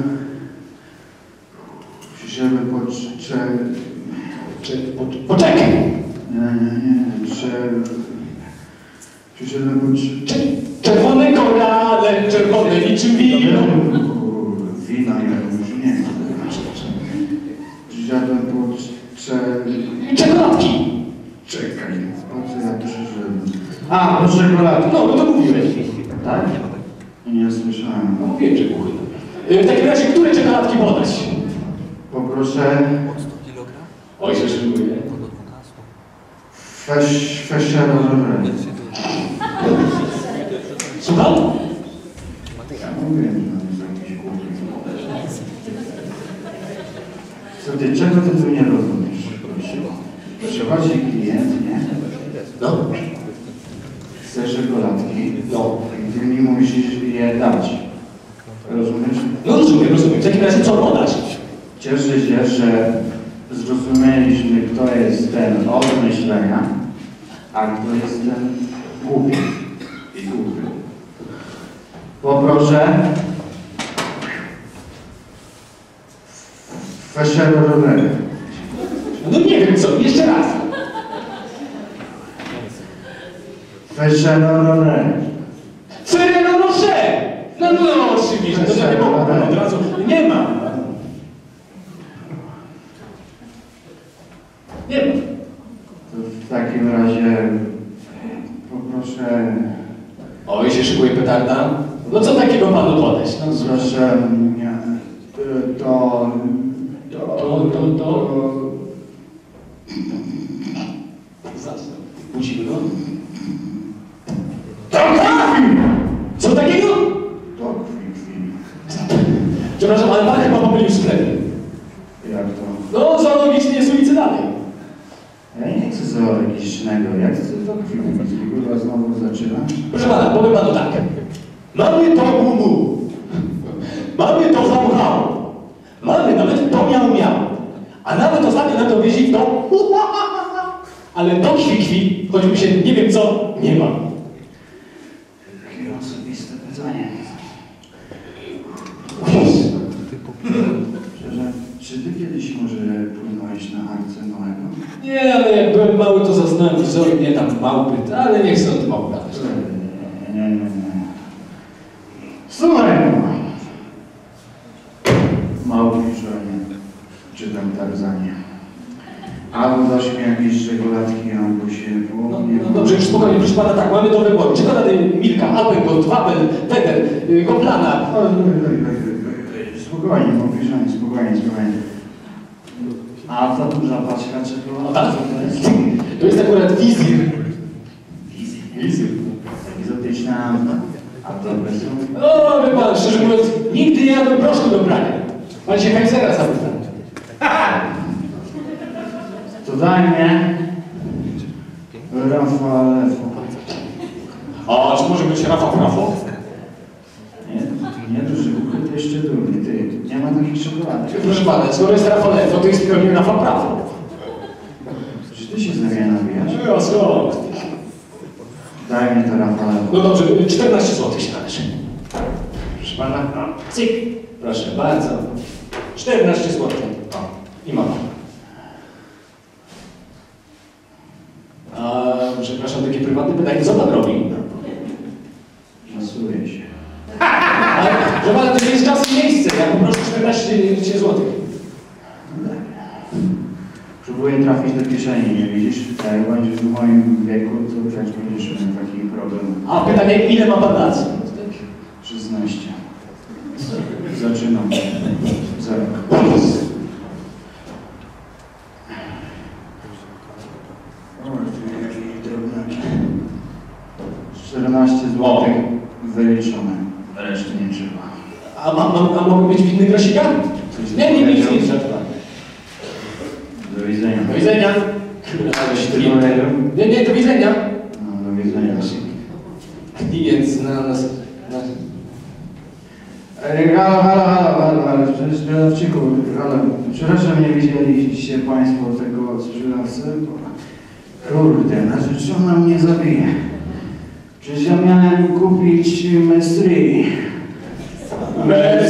Przyszedłem po cze... Czy, po, poczekaj! Nie, nie, nie, cze... Przyszedłem po cze... Czerwone korale, czerwone niczym wino. Wina ja już nie chcę. Przyszedłem po cze... Czekoladki! Czekaj, po co ja przyszedłem? A, po czekoladki. No, no to mówiłeś. Tak? Nie słyszałem. No mówiłem, że kuchy. W takim razie, które czekoladki podać? Poproszę... Oj, się szykuje. Feś... Feszerowe. Słucham? Ja mówiłem, że on jest jakiś głupi. Co ty, czego ty tu nie rozumiesz? Przychodzi klient, nie? No. Chce czekoladki. No. I ty mi musisz je dać. Rozumiesz? No rozumiem, rozumiem. W takim razie co podać? Cieszę się, że zrozumieliśmy, kto jest ten od myślenia, a kto jest ten głupi i głupi. Poproszę feszerowe. No nie wiem co, jeszcze raz. Feszerowe. Ferrero Rocher! No, no, oczywiście, to ja nie mogę od razu. Nie ma. Nie ma. To w takim razie poproszę... Oj, się szykuje petarda. No co takiego panu podać? No, proszę mnie, to... To, to, to, to... Musimy go? To krwi! Co takiego? To krwi. Przepraszam, ale pan chyba pomylił w sklepie. Jak to? No, zoologicznie jest ulicy dalej. Ja nie chcę zoologicznego, ja chcę to krwi. Kurwa znowu zaczyna. Proszę pana, powiem panu tak. Mamy to gumu. Mamy to zauchało. Mamy nawet to miał miał. A nawet ostatnio nam to wieźli w to ale to kwikwi, choć mi się nie wiem co, nie ma. Takie osobiste pytanie. Szczerze, czy ty kiedyś może płynąłeś na Arce Noego? Nie, ale jak byłem mały, to zaznałem wzory, nie tam małpy, ale nie chcę o tym opowiadać. Nie, nie, nie. Słuchaj, małpi żonie, czytam Tarzanie. Albo dasz mi jakieś czekoladki, albo się no, no dobrze, już spokojnie, proszę pana, tak, mamy do wyboru. Czekolady Milka, Alpengold, Wapel, Feder, Goplana. Spokojnie, małpiżanie, spokojnie, spokojnie. A ta duża paczka czekolady, co to jest? To jest akurat wizir. Wizir? Wizir. Egzotyczna, a dobre są? No, wie pan, szczerze mówiąc, nigdy nie jadłem proszku do prania. Pan się Kaisera zapyta. To daj mnie Rafalefo. A czy może być Rafa Frafo? Nie, nie duży buchy, to jeszcze durny, ty. Nie ma takich czekoladek. Proszę pana, skoro jest Rafalefo, to jest pewnie Rafa Frafo. Czy ty się ze mnie nabijasz? No, co? Daj mi to Rafalefo. No dobrze, czternaście złotych się należy. Proszę pana, no, cyk. Proszę bardzo. czternaście złotych. O, i mam. A, przepraszam, takie prywatne pytanie, co pan robi? Masuję się. Ale, że pana, to nie jest czas i miejsce, ja poproszę czternaście złotych. Próbuję trafić do kieszeni, nie widzisz? Jak będziesz w moim wieku, to też będziesz miał taki problem. A pytanie, ile ma pan lat? szesnaście. Zaczynam. Za rok. czternaście piętnaście złotych wyliczone. Reszty nie trzeba. A, a, a, a mogę być winny grosika? Nie, nie, nie, nie, nie, Do widzenia. Do widzenia. Nie, nie, do widzenia. No, do widzenia. Klient na nas... Na... Ej, halo, halo, halo, halo, halo, sprzedawczyku, halo. Przepraszam, nie widzieliście Państwo tego sprzedawcy? Kurde, narzeczona mnie zabije. Przecież ja miałem kupić Mestri. Mestri?